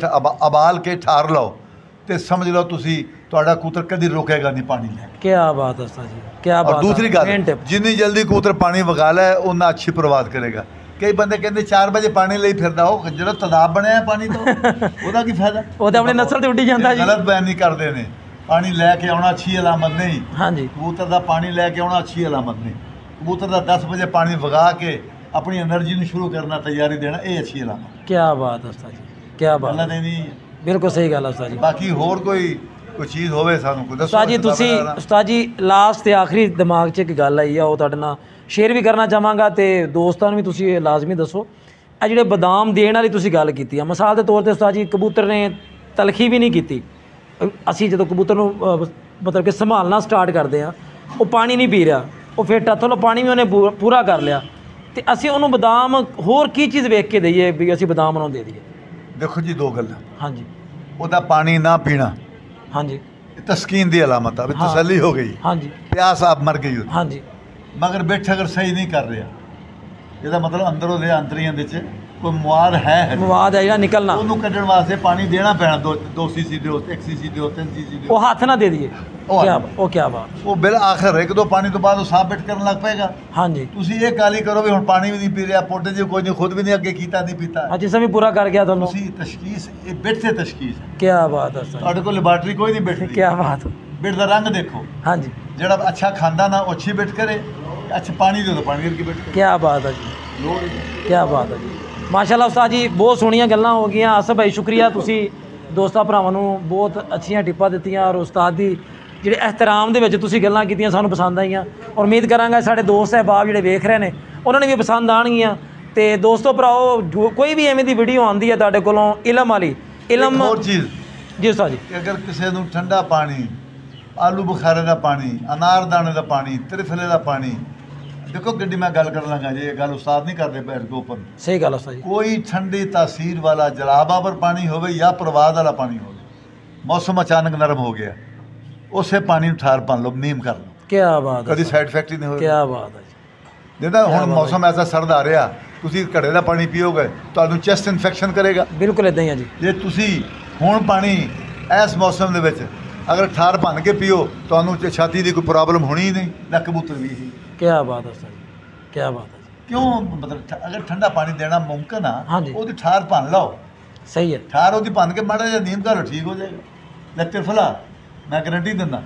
ਉਬਾਲ ਕੇ ਠਾਰ ਲਓ ਤੇ ਸਮਝ ਲਓ ਤੁਸੀਂ ਤੁਹਾਡਾ ਕਬੂਤਰ ਕਦੀ ਰੋਕੇਗਾ ਨਹੀਂ ਪਾਣੀ ਲੈ ਕੇ। ਕੀ ਬਾਤ ਹੈ ਉਸਤਾਦ ਜੀ, ਕੀ ਬਾਤ ਔਰ ਹੈ। ਦੂਸਰੀ ਗੱਲ, Main tip। ਜਿੰਨੀ ਜਲਦੀ ਕਬੂਤਰ ਪਾਣੀ ਵਗਾ ਲੈ ਉਹਨਾਂ ਅੱਛੀ ਪ੍ਰਵਾਦ ਕਰੇਗਾ। ਕਈ ਬੰਦੇ ਕਹਿੰਦੇ 4 ਵਜੇ ਪਾਣੀ ਲਈ ਫਿਰਦਾ, ਉਹ ਜਿਹੜਾ ਤਲਾਬ ਬਣਿਆ ਪਾਣੀ ਤੋਂ ਉਹਦਾ ਕੀ ਫਾਇਦਾ? ਉਹ ਤਾਂ ਆਪਣੀ ਨਸਲ ਤੇ ਉੱਡੀ ਜਾਂਦਾ ਜੀ। ਗਲਤ ਬਿਆਨ ਨਹੀਂ ਕਰਦੇ ਨੇ। ਪਾਣੀ ਲੈ ਕੇ ਆਉਣਾ ਅੱਛੀ ਅਲਾਮਤ ਨਹੀਂ। ਹਾਂਜੀ ਕਬੂਤਰ ਦਾ ਪਾਣੀ ਲੈ ਕੇ ਆਉਣਾ ਅੱਛੀ ਅਲਾਮਤ ਨਹੀਂ। ਕਬੂਤਰ ਦਾ 10 ਵਜੇ ਪਾਣੀ ਵਗਾ ਕੇ ਆਪਣੀ એનર્ਜੀ ਨੂੰ ਸ਼ੁਰੂ ਕਰਨਾ, ਤਿਆਰੀ ਦੇਣਾ, ਇਹ ਅੱਛੀ ਅਲਾਮਤ। ਕੀ ਬਾਤ ਹੈ ਉਸਤਾਦ ਜੀ, ਕੀ ਬਾਤ ਅੱਲਾ ਹੈ। ਦੇ ਨਹੀਂ। ਬਿਲਕੁਲ ਸਹੀ ਗੱਲ ਹੈ ਉਸਤਾਦ ਜੀ। ਬਾਕੀ ਹੋਰ ਕੋਈ ਚੀਜ਼ ਹੋਵੇ ਸਾਨੂੰ ਕੋਈ ਦੱਸੋ ਉਸਤਾਦ ਜੀ ਤੁਸੀਂ, ਉਸਤਾਦ ਜੀ ਲਾਸਟ ਤੇ ਆਖਰੀ ਦਿਮਾਗ 'ਚ ਇੱਕ ਗੱਲ ਆਈ ਆ, ਉਹ ਤੁਹਾਡੇ ਨਾਲ ਸ਼ੇਅਰ ਵੀ ਕਰਨਾ ਚਾਹਾਂਗਾ ਤੇ ਦੋਸਤਾਂ ਨੂੰ ਵੀ ਤੁਸੀਂ ਇਹ ਲਾਜ਼ਮੀ ਦੱਸੋ। ਇਹ ਜਿਹੜੇ ਬਦਾਮ ਦੇਣ ਵਾਲੀ ਤੁਸੀਂ ਗੱਲ ਕੀਤੀ ਆ, ਮਿਸਾਲ ਦੇ ਤੌਰ ਤੇ ਉਸਤਾਦ ਜੀ ਕਬੂਤਰ ਨੇ ਤਲਖੀ ਵੀ ਨਹੀਂ ਕੀਤੀ। ਅਸੀਂ ਜਦੋਂ ਕਬੂਤਰ ਨੂੰ ਮਤਲਬ ਕਿ ਸੰਭਾਲਣਾ ਸਟਾਰਟ ਕਰਦੇ ਆ, ਉਹ ਪਾਣੀ ਨਹੀਂ ਪੀ ਰਿਹਾ, ਉਹ ਫਿਰ ਟੱਥੋਂ ਪਾਣੀ ਵੀ ਉਹਨੇ ਪੂਰਾ ਕਰ ਲਿਆ, ਤੇ ਅਸੀਂ ਉਹਨੂੰ ਬਦਾਮ ਹੋਰ ਕੀ ਚੀਜ਼ ਵੇਖ ਕੇ ਦਈਏ ਵੀ ਅਸੀਂ ਬਦਾਮ ਉਹਨੂੰ ਦੇ ਦਈਏ? ਦੇਖੋ ਜੀ, ਦੋ ਗੱਲਾਂ। ਹਾਂਜੀ ਉਹਦਾ ਪਾਣੀ ਨਾ ਪੀਣਾ ਹਾਂਜੀ ਇਹ ਤਸਕੀਨ ਦੀ ਅਲਾਮਤ ਆ, ਵੀ ਹਾਂ। ਤਸੱਲੀ ਹੋ ਗਈ, ਹਾਂਜੀ ਪਿਆਸ ਆਪ ਮਰ ਗਈ ਉਹਦੀ। ਹਾਂਜੀ ਮਗਰ ਬੈਠ ਅਗਰ ਸਹੀ ਨਹੀਂ ਕਰ ਰਿਹਾ, ਇਹਦਾ ਮਤਲਬ ਅੰਦਰੋਂ ਦੇ ਅੰਤਰੀਆਂ ਵਿੱਚ ਕੋਈ ਮੁਆਦ ਹੈ। ਮਵਾਦ ਹੈ ਜਿਹੜਾ ਨਿਕਲਣਾ, ਉਹਨੂੰ ਕੱਢਣ ਵਾਸਤੇ ਪਾਣੀ ਦੇਣਾ ਪੈਣਾ। 2 ਸੀਸੀ ਦਿਓ, 1 ਸੀਸੀ ਦਿਓ, 3 ਸੀਸੀ ਦਿਓ। ਉਹ ਹੱਥ ਨਾ ਦੇ ਦਈਏ। ਉਹ ਕਿਆ ਬਾਤ। ਉਹ ਬਿਲ ਆਖਰ 1-2 ਪਾਣੀ ਤੋਂ ਬਾਅਦ ਉਹ ਸਾਫ ਬਿਟ ਕਰਨ ਲੱਗ ਪਏਗਾ। ਹਾਂਜੀ ਤੁਸੀਂ ਇਹ ਕਾਲੀ ਕਰੋ ਵੀ ਹੁਣ ਪਾਣੀ ਵੀ ਨਹੀਂ ਪੀ ਰਿਹਾ, ਪੋਟੇ ਜੀ ਕੋਈ ਨਹੀਂ, ਖੁਦ ਵੀ ਨਹੀਂ ਅੱਗੇ ਕੀਤਾ ਨਹੀਂ ਪੀਤਾ। ਅੱਜ ਜਿਸਮ ਵੀ ਪੂਰਾ ਕਰ ਗਿਆ ਤੁਹਾਨੂੰ। ਤੁਸੀਂ ਤਸ਼ਖੀਸ, ਇਹ ਬਿਟ ਤੇ ਤਸ਼ਖੀਸ ਹੈ। ਕੀ ਬਾਤ ਹੈ ਉਸਤਾਦ ਤੁਹਾਡੇ ਕੋਲ ਲੈਬਾਰਟਰੀ ਕੋਈ ਨਹੀਂ ਜੀ, ਬਿਟਦੀ। ਕੀ ਬਾਤ। ਬਿਟ ਦਾ ਰੰਗ ਦੇਖੋ, ਹਾਂਜੀ ਜਿਹੜਾ ਅੱਛਾ ਖਾਂਦਾ ਨਾ ਉਹ ਅੱਛੀ ਬਿਟ ਕਰੇ, ਅੱਛਾ ਪਾਣੀ ਦੇ ਦੋ ਪਾਣੀ ਕਰਕੇ ਬਿਟ ਕਰੇ। ਕੀ ਬਾਤ ਹੈ ਜੀ, ਲੋੜ ਕੀ ਬਾਤ ਹੈ ਜੀ। ਮਾਸ਼ਾਅੱਲਾ ਉਸਤਾਦ ਜੀ, ਬਹੁਤ ਸੋਹਣੀਆਂ ਗੱਲਾਂ ਹੋ ਗਈਆਂ। ਆਸਫ ਭਾਈ ਸ਼ੁਕਰੀਆ, ਤੁਸੀਂ ਦੋਸਤਾਂ ਭਰਾਵਾਂ ਨੂੰ ਬਹੁਤ ਅੱਛੀਆਂ ਟਿੱਪਾਂ ਦਿੱਤੀਆਂ, ਔਰ ਉਸਤਾਦ ਦੀ ਜਿਹੜੇ ਇਹਤਰਾਮ ਦੇ ਵਿੱਚ ਤੁਸੀਂ ਗੱਲਾਂ ਕੀਤੀਆਂ ਸਾਨੂੰ ਪਸੰਦ ਆਈਆਂ। ਔਰ ਉਮੀਦ ਕਰਾਂਗਾ ਸਾਡੇ ਦੋਸਤ ਅਹਿਬਾਬ ਜਿਹੜੇ ਵੇਖ ਰਹੇ ਨੇ ਉਹਨਾਂ ਨੂੰ ਵੀ ਪਸੰਦ ਆਉਣਗੀਆਂ। ਤੇ ਦੋਸਤੋ ਭਰਾਓ, ਕੋਈ ਵੀ ਐਵੇਂ ਦੀ ਵੀਡੀਓ ਆਉਂਦੀ ਹੈ ਤੁਹਾਡੇ ਕੋਲੋਂ ਇਲਮ ਵਾਲੀ, ਇਲਮ। ਹੋਰ ਚੀਜ਼ ਜੀ ਉਸਤਾਦ ਜੀ, ਕਿ ਅਗਰ ਕਿਸੇ ਨੂੰ ਠੰਡਾ ਪਾਣੀ, ਆਲੂ ਬੁਖਾਰੇ ਦਾ ਪਾਣੀ, ਅਨਾਰ ਦਾਣੇ ਦਾ ਪਾਣੀ, ਤ੍ਰਿਫਲੇ ਦਾ ਪਾਣੀ, ਦੇਖੋ ਗੱਡੀ ਮੈਂ ਗੱਲ ਕਰਨ ਲੱਗਾ ਜੀ, ਇਹ ਗੱਲ ਉਸਤਾਦ ਨਹੀਂ ਕਰਦੇ ਬੈਠ ਕੇ ਉੱਪਰ। ਸਹੀ ਗੱਲ ਉਸਤਾਦ ਜੀ। ਕੋਈ ਠੰਡੀ ਤਾਸੀਰ ਵਾਲਾ ਜਲਾਬਾਵਰ ਪਾਣੀ ਹੋਵੇ ਜਾਂ ਪ੍ਰਵਾਦ ਵਾਲਾ ਪਾਣੀ ਹੋਵੇ, ਮੌਸਮ ਅਚਾਨਕ ਨਰਮ ਹੋ ਗਿਆ, ਉਸੇ ਪਾਣੀ ਨੂੰ ਠਾਰ ਭੰਨ ਲਓ, ਨੀਮ ਕਰ ਲਓ, ਕੀ ਬਾਤ ਹੈ, ਕਦੀ ਸਾਈਡ ਇਫੈਕਟ ਹੀ ਨਹੀਂ ਕੀ ਹੋਏਗਾ। ਬਾਤ ਹੈ ਜੀ। ਜਿੱਦਾਂ ਹੁਣ ਮੌਸਮ ਐਸਾ ਸਰਦ ਆ ਰਿਹਾ, ਤੁਸੀਂ ਘੜੇ ਦਾ ਪਾਣੀ ਪੀਓਗੇ ਤੁਹਾਨੂੰ ਚੈਸਟ ਇਨਫੈਕਸ਼ਨ ਕਰੇਗਾ। ਬਿਲਕੁਲ ਇਦਾਂ ਹੀ ਆ ਜੀ। ਜੇ ਤੁਸੀਂ ਹੁਣ ਪਾਣੀ ਇਸ ਮੌਸਮ ਦੇ ਵਿੱਚ ਅਗਰ ਠਾਰ ਭੰਨ ਕੇ ਪੀਓ, ਤੁਹਾਨੂੰ ਛਾਤੀ ਦੀ ਕੋਈ ਪ੍ਰੋਬਲਮ ਹੋਣੀ ਹੀ ਨਹੀਂ, ਨਾ ਕਬੂਤਰ ਵੀ ਇਹੀ। ਕੀ ਬਾਤ ਹੈ ਉਸਤਾਦ ਜੀ, ਕੀ ਬਾਤ ਹੈ ਜੀ। ਕਿਉਂ? ਮਤਲਬ ਅਗਰ ਠੰਡਾ ਪਾਣੀ ਦੇਣਾ ਮੁਮਕਿਨ ਆ, ਹਾਂਜੀ। ਉਹਦੀ ਠਾਰ ਭੰਨ ਲਓ, ਸਹੀ ਹੈ। ਠਾਰ ਉਹਦੀ ਭੰਨ ਕੇ ਮਾੜਾ ਜਿਹਾ ਨੀਮ ਕਰ ਲਓ, ਠੀਕ ਹੋ ਜਾਏਗਾ। ਲੈ ਤ੍ਰਿਫਲਾ ਮੈਂ ਗਰੰਟੀ ਦਿੰਦਾ,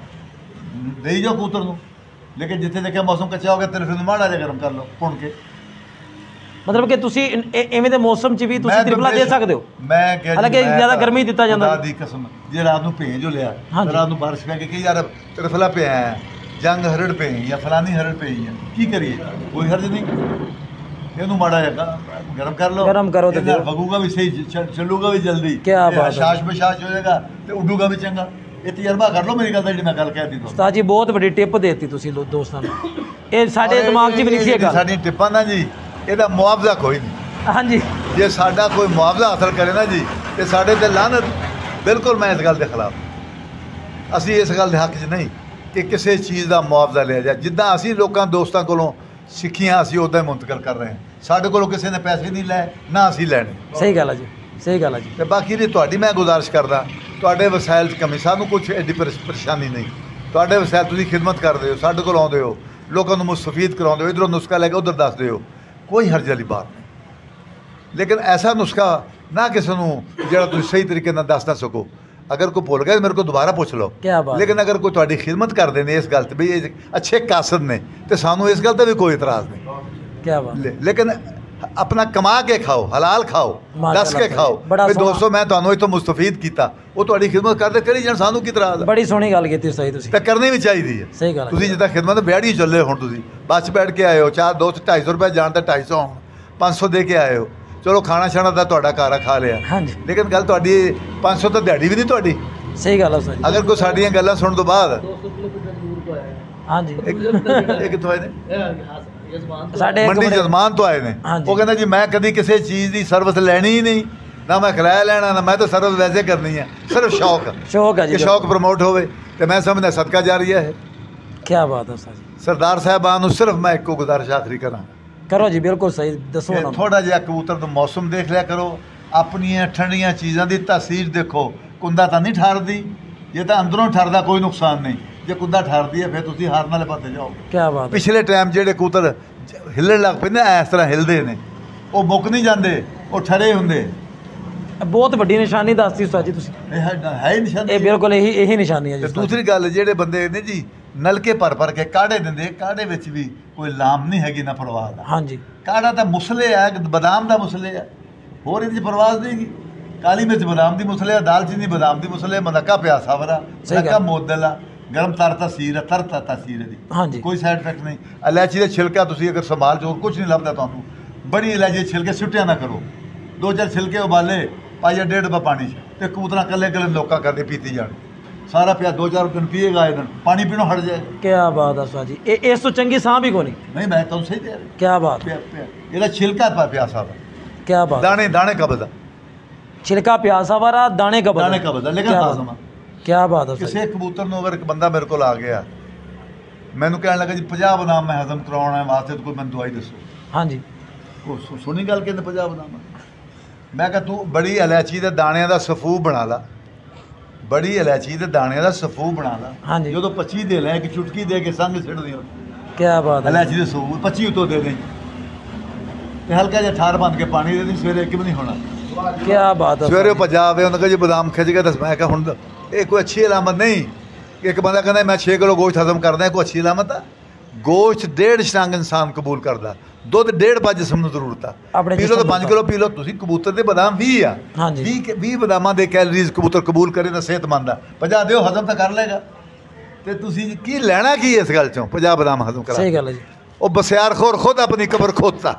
ਦੇਈ ਜਾਓ ਕਬੂਤਰ ਨੂੰ, ਲੇਕਿਨ ਜਿੱਥੇ ਦੇਖਿਆ ਮੌਸਮ ਕੱਚਾ ਹੋ ਗਿਆ, ਤ੍ਰਿਫਲੇ ਨੂੰ ਮਾੜਾ ਜਿਹਾ ਗਰਮ ਕਰ ਲਓ ਭੁੰਨ ਕੇ। ਮਤਲਬ ਕਿ ਤੁਸੀਂ ਐਵੇਂ ਦੇ ਮੌਸਮ 'ਚ ਵੀ ਤੁਸੀਂ ਤ੍ਰਿਫਲਾ ਦੇ ਸਕਦੇ ਹੋ। ਮੈਂ ਕਿਹਾ ਹਾਲਾਂਕਿ ਜ਼ਿਆਦਾ ਗਰਮੀ ਦਿੱਤਾ ਜਾਂਦਾ। ਖੁਦਾ ਦੀ ਕਸਮ, ਜੇ ਰਾਤ ਨੂੰ ਭੇਜ ਹੋ ਲਿਆ, ਹਾਂਜੀ। ਰਾਤ ਨੂੰ ਬਾਰਿਸ਼ ਪੈ ਗਈ ਕਿ ਯਾਰ ਤ੍ਰਿਫਲਾ ਪਿਆ ਹੈ, ਜੰਗ ਹਰੜ ਪਈ ਜਾਂ ਫਲਾਨੀ ਹਰੜ ਪਈ ਹੈ, ਕੀ ਕਰੀਏ? ਕੋਈ ਹਰਜ ਨਹੀਂ, ਇਹਨੂੰ ਮਾੜਾ ਜਿਹਾ ਗਰਮ ਕਰ ਲਓ, ਗਰਮ ਕਰੋ ਤੇ ਵਗੂਗਾ ਵੀ ਸਹੀ, ਚੱਲੂਗਾ ਵੀ ਜਲਦੀ, ਕਿਆ ਬਾਤ ਹੈ। ਸ਼ਾਸ਼ ਬਸ਼ਾਸ਼ ਹੋ ਜਾਏਗਾ ਤੇ ਉੱਡੂਗਾ ਵੀ ਚੰਗਾ। ਇਹ ਤਜਰਬਾ ਕਰ ਲਓ ਮੇਰੀ ਗੱਲ ਦਾ, ਜਿਹੜੀ ਮੈਂ ਗੱਲ ਕਹਿ ਦਿੱਤੀ ਤੁਹਾਨੂੰ। ਉਸਤਾਦ ਜੀ ਬਹੁਤ ਵੱਡੀ ਟਿਪ ਦੇਤੀ ਤੁਸੀਂ ਦੋਸਤਾਂ ਨੂੰ, ਇਹ ਸਾਡੇ ਦਿਮਾਗ 'ਚ ਵੀ ਨਹੀਂ ਸੀ ਇਹ ਗੱਲ। ਸਾਡੀਆਂ ਟਿੱਪਾਂ ਨਾ ਜੀ, ਇਹਦਾ ਮੁਆਵਜ਼ਾ ਕੋਈ ਨਹੀਂ। ਹਾਂਜੀ, ਜੇ ਸਾਡਾ ਕੋਈ ਮੁਆਵਜ਼ਾ ਹਾਸਲ ਕਰੇ ਨਾ ਜੀ ਤੇ ਸਾਡੇ ਤੇ ਲਾਹਨਤ। ਬਿਲਕੁਲ ਮੈਂ ਇਸ ਗੱਲ ਦੇ ਖਿਲਾਫ। ਅਸੀਂ ਇਸ ਗੱਲ ਦੇ ਹੱਕ 'ਚ ਨਹੀਂ ਕਿ ਕਿਸੇ ਚੀਜ਼ ਦਾ ਮੁਆਵਜ਼ਾ ਲਿਆ ਜਾਏ। ਜਿੱਦਾਂ ਅਸੀਂ ਲੋਕਾਂ ਦੋਸਤਾਂ ਕੋਲੋਂ ਸਿੱਖੀਆਂ ਅਸੀਂ ਉੱਦਾਂ ਹੀ ਮੁੰਤਕਲ ਕਰ ਰਹੇ ਹਾਂ। ਸਾਡੇ ਕੋਲੋਂ ਕਿਸੇ ਨੇ ਪੈਸੇ ਨਹੀਂ ਲਏ, ਨਾ ਅਸੀਂ ਲੈਣੇ। ਸਹੀ ਗੱਲ ਹੈ ਜੀ, ਸਹੀ ਗੱਲ ਹੈ ਜੀ। ਤੇ ਬਾਕੀ ਦੀ ਤੁਹਾਡੀ ਮੈਂ ਗੁਜ਼ਾਰਿਸ਼ ਕਰਦਾ, ਤੁਹਾਡੇ ਵਸਾਇਲ 'ਚ ਕਮੀ, ਸਾਨੂੰ ਕੁਛ ਐਡੀ ਪਰੇਸ਼ਾਨੀ ਨਹੀਂ। ਤੁਹਾਡੇ ਵਸਾਇਲ ਤੁਸੀਂ ਖਿਦਮਤ ਕਰਦੇ ਹੋ, ਸਾਡੇ ਕੋਲ ਆਉਂਦੇ ਹੋ, ਲੋਕਾਂ ਨੂੰ ਮੁਸਤਫੀਦ ਕਰਾਉਂਦੇ ਹੋ, ਇੱਧਰੋਂ ਨੁਸਖਾ ਲੈ ਕੇ ਉੱਧਰ ਦੱਸਦੇ ਹੋ, ਕੋਈ ਹਰਜ ਵਾਲੀ ਬਾਤ ਨਹੀਂ। ਲੇਕਿਨ ਐਸਾ ਨੁਸਖਾ ਨਾ ਕਿਸੇ ਨੂੰ ਜਿਹੜਾ ਤੁਸੀਂ ਸਹੀ ਤਰੀਕੇ ਨਾਲ ਦੱਸ ਨਾ ਸਕੋ। ਅਗਰ ਕੋਈ ਭੁੱਲ ਗਿਆ ਮੇਰੇ ਕੋਲ ਦੁਬਾਰਾ ਪੁੱਛ ਲਓ। ਲੇਕਿਨ ਅਗਰ ਕੋਈ ਤੁਹਾਡੀ ਖਿਦਮਤ ਕਰਦੇ ਨੇ ਇਸ ਗੱਲ 'ਤੇ ਵੀ ਇਹ ਅੱਛੇ ਕਾਸਦ ਨੇ, ਤੇ ਸਾਨੂੰ ਇਸ ਗੱਲ 'ਤੇ ਵੀ ਕੋਈ ਇਤਰਾਜ਼ ਨਹੀਂ। ਕਿਆ ਬਾਤ। ਲੇਕਿਨ ਆਪਣਾ ਕਮਾ ਕੇ ਖਾਓ, ਹਲਾਲ ਖਾਓ, ਦੱਸ ਕੇ ਖਾਓ ਵੀ ਦੋਸਤੋ ਮੈਂ ਤੁਹਾਨੂੰ ਇੱਥੋਂ ਮੁਸਤਫੀਦ ਕੀਤਾ, ਉਹ ਤੁਹਾਡੀ ਖਿਦਮਤ ਕਰਦੇ ਕਰੀ ਜਾਣ, ਸਾਨੂੰ ਕੀ ਇਤਰਾਜ਼ ਹੈ। ਬੜੀ ਸੋਹਣੀ ਗੱਲ ਕੀਤੀ ਸਹੀ ਤੁਸੀਂ, ਤਾਂ ਕਰਨੀ ਵੀ ਚਾਹੀਦੀ ਹੈ। ਸਹੀ ਗੱਲ। ਤੁਸੀਂ ਜਿੱਦਾਂ ਖਿਦਮਤ ਵਿਆੜੀ ਚੱਲੇ, ਹੁਣ ਤੁਸੀਂ ਬੱਸ 'ਚ ਬੈਠ ਕੇ ਆਏ ਹੋ, ਚਾਰ ਦੋਸਤ 250 ਰੁਪਏ ਜਾਣ ਤਾਂ 250 ਆਉਣ, 500 ਦੇ ਕੇ ਆਏ ਹੋ। ਚਲੋ ਖਾਣਾ ਛਾਣਾ ਤਾਂ ਤੁਹਾਡਾ ਘਰ ਆ, ਖਾ ਲਿਆ। ਹਾਂਜੀ, ਲੇਕਿਨ ਗੱਲ ਤੁਹਾਡੀ 500 ਤਾਂ ਦਿਹਾੜੀ ਵੀ ਨਹੀਂ ਤੁਹਾਡੀ। ਸਹੀ ਗੱਲ ਹੈ ਸਹੀ। ਅਗਰ ਕੋਈ ਸਾਡੀਆਂ ਗੱਲਾਂ ਸੁਣਨ ਤੋਂ ਬਾਅਦ ਹਾਂਜੀ, ਇਹ ਕਿੱਥੋਂ ਆਏ ਨੇ? ਸਾਡੇ ਮੰਡੀ ਜਜ਼ਮਾਨ ਤੋਂ ਆਏ ਨੇ। ਉਹ ਕਹਿੰਦਾ ਜੀ ਮੈਂ ਕਦੀ ਕਿਸੇ ਚੀਜ਼ ਦੀ ਸਰਵਿਸ ਲੈਣੀ ਹੀ ਨਹੀਂ, ਨਾ ਮੈਂ ਕਿਰਾਇਆ ਲੈਣਾ, ਨਾ ਮੈਂ ਤਾਂ ਸਰਵਿਸ ਵੈਸੇ ਕਰਨੀ ਹੈ, ਸਿਰਫ ਸ਼ੌਕ ਸ਼ੌਕ ਹੈ ਜੀ। ਕਿ ਸ਼ੌਕ ਪ੍ਰਮੋਟ ਹੋਵੇ, ਤੇ ਮੈਂ ਸਮਝਦਾ ਸਦਕਾ ਜਾਰੀਆ ਹੈ। ਕੀ ਬਾਤ ਹੈ ਉਸਤਾਦ ਜੀ। ਸਰਦਾਰ ਸਾਹਿਬਾਨ ਨੂੰ ਸਿਰਫ ਮੈਂ ਇੱਕੋ ਗੁਜ਼ਾਰਿਸ਼ ਆਖਰੀ ਕਰਾਂ, ਕਰੋ ਜੀ, ਬਿਲਕੁਲ ਸਹੀ ਦੱਸੋ ਨਾ। ਥੋੜਾ ਜਿਹਾ ਕਬੂਤਰ ਦਾ ਮੌਸਮ ਦੇਖ ਲਿਆ ਕਰੋ, ਆਪਣੀਆਂ ਠੰਡੀਆਂ ਚੀਜ਼ਾਂ ਦੀ ਤਾਸੀਰ ਦੇਖੋ। ਕੁੰਦਾ ਤਾਂ ਨਹੀਂ ਠਰਦੀ, ਜੇ ਤਾਂ ਅੰਦਰੋਂ ਠਰਦਾ ਕੋਈ ਨੁਕਸਾਨ ਨਹੀਂ, ਜੇ ਕੁੰਦਾ ਠਰਦੀ ਹੈ ਫਿਰ ਤੁਸੀਂ ਹਾਰਨ ਵਾਲੇ ਪਾਸੇ ਜਾਓ। ਕੀ ਬਾਤ। ਪਿਛਲੇ ਟਾਈਮ ਜਿਹੜੇ ਕਬੂਤਰ ਹਿੱਲਣ ਲੱਗ ਪੈਂਦੇ ਇਸ ਤਰ੍ਹਾਂ ਹਿੱਲਦੇ ਨੇ, ਉਹ ਮੁੱਕ ਨਹੀਂ ਜਾਂਦੇ, ਉਹ ਠਰੇ ਹੁੰਦੇ। ਬਹੁਤ ਵੱਡੀ ਨਿਸ਼ਾਨੀ ਦੱਸਤੀ ਉਸਤਾਦ ਜੀ ਤੁਸੀਂ, ਇਹ ਹੈ ਹੀ ਨਿਸ਼ਾਨੀ। ਇਹ ਬਿਲਕੁਲ ਇਹੀ ਨਿਸ਼ਾਨੀ ਹੈ ਜੀ। ਤੇ ਦੂਸਰੀ ਗੱਲ, ਜਿਹੜੇ ਬੰਦੇ ਨੇ ਜੀ ਨਲਕੇ ਭਰ ਕੇ ਕਾੜੇ ਦਿੰਦੇ, ਕਾੜੇ ਵਿੱਚ ਵੀ ਕੋਈ ਲਾਮ ਨਹੀਂ ਹੈਗੀ ਨਾ ਪਰਵਾਹ ਦਾ। ਹਾਂਜੀ, ਕਾੜਾ ਤਾਂ ਮੁਸਲੇ ਆ, ਬਦਾਮ ਦਾ ਮੁਸਲੇ ਆ, ਹੋਰ ਇਹਦੀ ਪਰਵਾਹ ਨਹੀਂ ਗੀ। ਕਾਲੀ ਮਿਰਚ ਬਦਾਮ ਦੀ ਮੁਸਲੇ ਆ, ਦਾਲਚੀਨੀ ਬਦਾਮ ਦੀ ਮੁਸਲੇ, ਮਨੱਕਾ ਪਿਆ ਸਾਵਰਾ, ਮਨੱਕਾ ਮੋਦਲ ਆ, ਗਰਮ ਤਰ ਤਾਸੀਰ ਹੈ, ਤਰ ਤਾਸੀਰ ਇਹਦੀ। ਹਾਂਜੀ, ਕੋਈ ਸਾਈਡ ਇਫੈਕਟ ਨਹੀਂ। ਇਲਾਇਚੀ ਦਾ ਛਿਲਕਾ ਤੁਸੀਂ ਅਗਰ ਸੰਭਾਲ ਜੋ ਕੁਝ ਨਹੀਂ ਲੱਭਦਾ ਤੁਹਾਨੂੰ, ਬੜੀ ਇਲਾਇਚੀ ਦੇ ਛਿਲਕੇ ਸੁੱਟਿਆ ਨਾ ਕਰੋ। 2-4 ਛਿਲਕੇ ਉਬਾਲੇ, ਪਾਈਆ 1.5 ਡੱਬਾ ਪਾਣੀ 'ਚ, ਤੇ ਕਬੂਤਰਾਂ ਕੱਲੇ ਲੋਕਾਂ ਕਰਦੇ ਪੀਤੀ ਜਾਣ, ਸਾਰਾ ਪਿਆ 2-4 ਦਿਨ ਪੀਏਗਾ, ਇਹ ਦਿਨ ਪਾਣੀ ਪੀਣੋਂ ਹਟ ਜਾਏ। ਕੀ ਬਾਤ ਹੈ ਉਸਤਾਦ ਜੀ। ਇਹ ਇਸ ਤੋਂ ਚੰਗੀ ਸਾਹ ਵੀ ਕੋਈ ਨਹੀਂ। ਮੈਂ ਤੁਹਾਨੂੰ ਸਹੀ ਕਹਿ ਰਿਹਾ। ਕੀ ਬਾਤ। ਇਹਦਾ ਛਿਲਕਾ ਪਿਆ ਸਾਰਾ, ਕੀ ਬਾਤ। ਦਾਣੇ ਕਬਜ਼ਾ, ਛਿਲਕਾ ਪਿਆਸਾ ਵਾਲਾ, ਦਾਣੇ ਕਬਜ਼ਾ। ਲੇਕਿਨ ਕੀ ਬਾਤ ਹੈ। ਕਿਸੇ ਕਬੂਤਰ ਨੂੰ ਅਗਰ ਇੱਕ ਬੰਦਾ ਮੇਰੇ ਕੋਲ ਆ ਗਿਆ, ਮੈਨੂੰ ਕਹਿਣ ਲੱਗਾ ਜੀ 50 ਬਦਾਮ ਮੈਂ ਹਜ਼ਮ ਕਰਾਉਣਾ ਵਾਸਤੇ ਕੋਈ ਮੈਨੂੰ ਦਵਾਈ ਦੱਸੋ। ਹਾਂਜੀ, ਉਹ ਸੁਣੀ ਗੱਲ ਕਹਿੰਦੇ 50 ਬਦਾਮ। ਮੈਂ ਕਿਹਾ ਤੂੰ ਬੜੀ ਇਲਾਇਚੀ ਦੇ ਦਾਣਿਆਂ ਦਾ ਸਫੂ ਬਣਾ ਲਾ, ਬੜੀ ਇਲਾਇਚੀ ਦੇ ਦਾਣਿਆਂ ਦਾ ਸਫੂ ਬਣਾ ਲਾ। ਹਾਂਜੀ, ਜਦੋਂ 25 ਦੇ ਲੈ, ਇੱਕ ਚੁਟਕੀ ਦੇ ਕੇ ਸੰਗ ਸਿੱਟ ਦਿਓ। ਕੀ ਬਾਤ ਹੈ। ਇਲਾਇਚੀ ਦੇ ਸਫੂ 25 ਉਤੋਂ ਦੇ ਦੇ, ਤੇ ਹਲਕਾ ਜਿਹਾ ਠਾਰ ਬੰਦ ਕੇ ਪਾਣੀ ਦੇ ਦੇ, ਸਵੇਰੇ ਇੱਕ ਵੀ ਨਹੀਂ ਹੋਣਾ। ਕੀ ਬਾਤ ਹੈ। ਸਵੇਰੇ ਭੱਜਾ ਆਵੇ, ਉਹਨਾਂ ਕਹਿੰਦਾ ਜੀ ਬਦਾਮ ਖਿੱਚ ਕੇ ਦੱਸ। ਮੈਂ ਕਿਹਾ ਹੁਣ ਇਹ ਕੋਈ ਅੱਛੀ ਅਲਾਮਤ ਨਹੀਂ। ਇੱਕ ਬੰਦਾ ਕਹਿੰਦਾ ਮੈਂ 6 ਕਿਲੋ ਗੋਸ਼ਤ ਹਜ਼ਮ ਕਰਦਾ, ਕੋਈ ਅੱਛੀ ਅਲਾਮਤ ਆ? ਗੋਸ਼ਤ 1.5 ਸ਼ਟੰਗ ਇਨਸਾਨ ਕਬੂਲ ਕਰਦਾ, ਦੁੱਧ 1.5 ਜਿਸਮ ਨੂੰ ਜ਼ਰੂਰਤ ਆ। ਪੀ ਲਓ ਤਾਂ 5 ਕਿਲੋ ਪੀ ਲਓ ਤੁਸੀਂ। ਕਬੂਤਰ ਦੇ ਬਦਾਮ 20 ਆ, 20 ਬਦਾਮਾਂ ਦੇ ਕੈਲਰੀਜ਼ ਕਬੂਤਰ ਕਬੂਲ ਕਰੇ ਤਾਂ ਸਿਹਤਮੰਦ ਆ। 50 ਦਿਓ, ਹਜ਼ਮ ਤਾਂ ਕਰ ਲਏਗਾ। ਤੇ ਤੁਸੀਂ ਕੀ ਲੈਣਾ ਕੀ ਇਸ ਗੱਲ 'ਚੋਂ? 50 ਬਦਾਮ ਹਜ਼ਮ ਕਰਾ। ਸਹੀ ਗੱਲ ਹੈ ਜੀ। ਉਹ ਬਸਿਆਰਖੋਰ ਖੁਦ ਆਪਣੀ ਕਬਰ ਖੋਦਤਾ।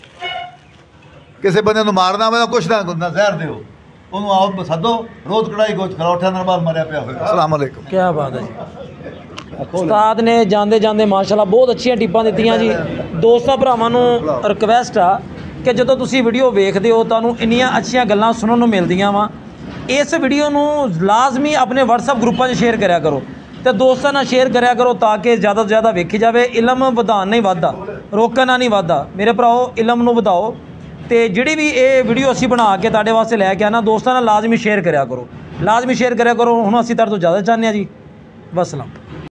ਕਿਸੇ ਬੰਦੇ ਨੂੰ ਮਾਰਨਾ ਮੈਂ ਕੁਛ ਨਾ ਜ਼ਹਿਰ ਦਿਓ, ਉਹਨੂੰ ਆਓ ਸੱਦੋ, ਰੋਜ਼ ਕੜਾਈ ਗੋਸ਼ਤ ਖਿਲਾਓ, 8 ਦਿਨ ਬਾਅਦ ਮਰਿਆ ਪਿਆ ਹੋਵੇਗਾ। ਅਸਲਾਮ ਵਾਲੇਕੁਮ। ਕੀ ਬਾਤ ਹੈ ਜੀ। ਉਸਤਾਦ ਨੇ ਜਾਂਦੇ ਜਾਂਦੇ ਮਾਸ਼ਾਅੱਲਾ ਬਹੁਤ ਅੱਛੀਆਂ ਟਿੱਪਾਂ ਦਿੱਤੀਆਂ ਜੀ। ਦੋਸਤਾਂ ਭਰਾਵਾਂ ਨੂੰ ਰਿਕਵੈਸਟ ਆ ਕਿ ਜਦੋਂ ਤੁਸੀਂ ਵੀਡੀਓ ਵੇਖਦੇ ਹੋ ਤੁਹਾਨੂੰ ਇੰਨੀਆਂ ਅੱਛੀਆਂ ਗੱਲਾਂ ਸੁਣਨ ਨੂੰ ਮਿਲਦੀਆਂ ਵਾ, ਇਸ ਵੀਡੀਓ ਨੂੰ ਲਾਜ਼ਮੀ ਆਪਣੇ WhatsApp ਗਰੁੱਪਾਂ 'ਚ ਸ਼ੇਅਰ ਕਰਿਆ ਕਰੋ ਤੇ ਦੋਸਤਾਂ ਨਾਲ ਸ਼ੇਅਰ ਕਰਿਆ ਕਰੋ, ਤਾਂ ਕਿ ਜ਼ਿਆਦਾ ਤੋਂ ਜ਼ਿਆਦਾ ਵੇਖੀ ਜਾਵੇ। ਇਲਮ ਵਧਾਉਣ ਨਹੀਂ ਵੱਧਦਾ, ਰੋਕਣਾ ਨਹੀਂ ਵੱਧਦਾ। ਮੇਰੇ ਭਰਾਓ, ਇਲਮ ਨੂੰ ਵਧਾਓ। ਤੇ ਜਿਹੜੀ ਵੀ ਇਹ ਵੀਡੀਓ ਅਸੀਂ ਬਣਾ ਕੇ ਤੁਹਾਡੇ ਵਾਸਤੇ ਲੈ ਕੇ ਆਣਾ, ਦੋਸਤਾਂ ਨਾਲ ਲਾਜ਼ਮੀ ਸ਼ੇਅਰ ਕਰਿਆ ਕਰੋ, ਲਾਜ਼ਮੀ ਸ਼ੇਅਰ ਕਰਿਆ ਕਰੋ। ਹੁਣ ਅਸੀਂ ਤੁਹਾਡੇ ਤੋਂ ਜ਼ਿਆਦਾ ਚਾਹੁੰਦੇ ਹਾਂ ਜੀ। ਵਸਲਾਮ।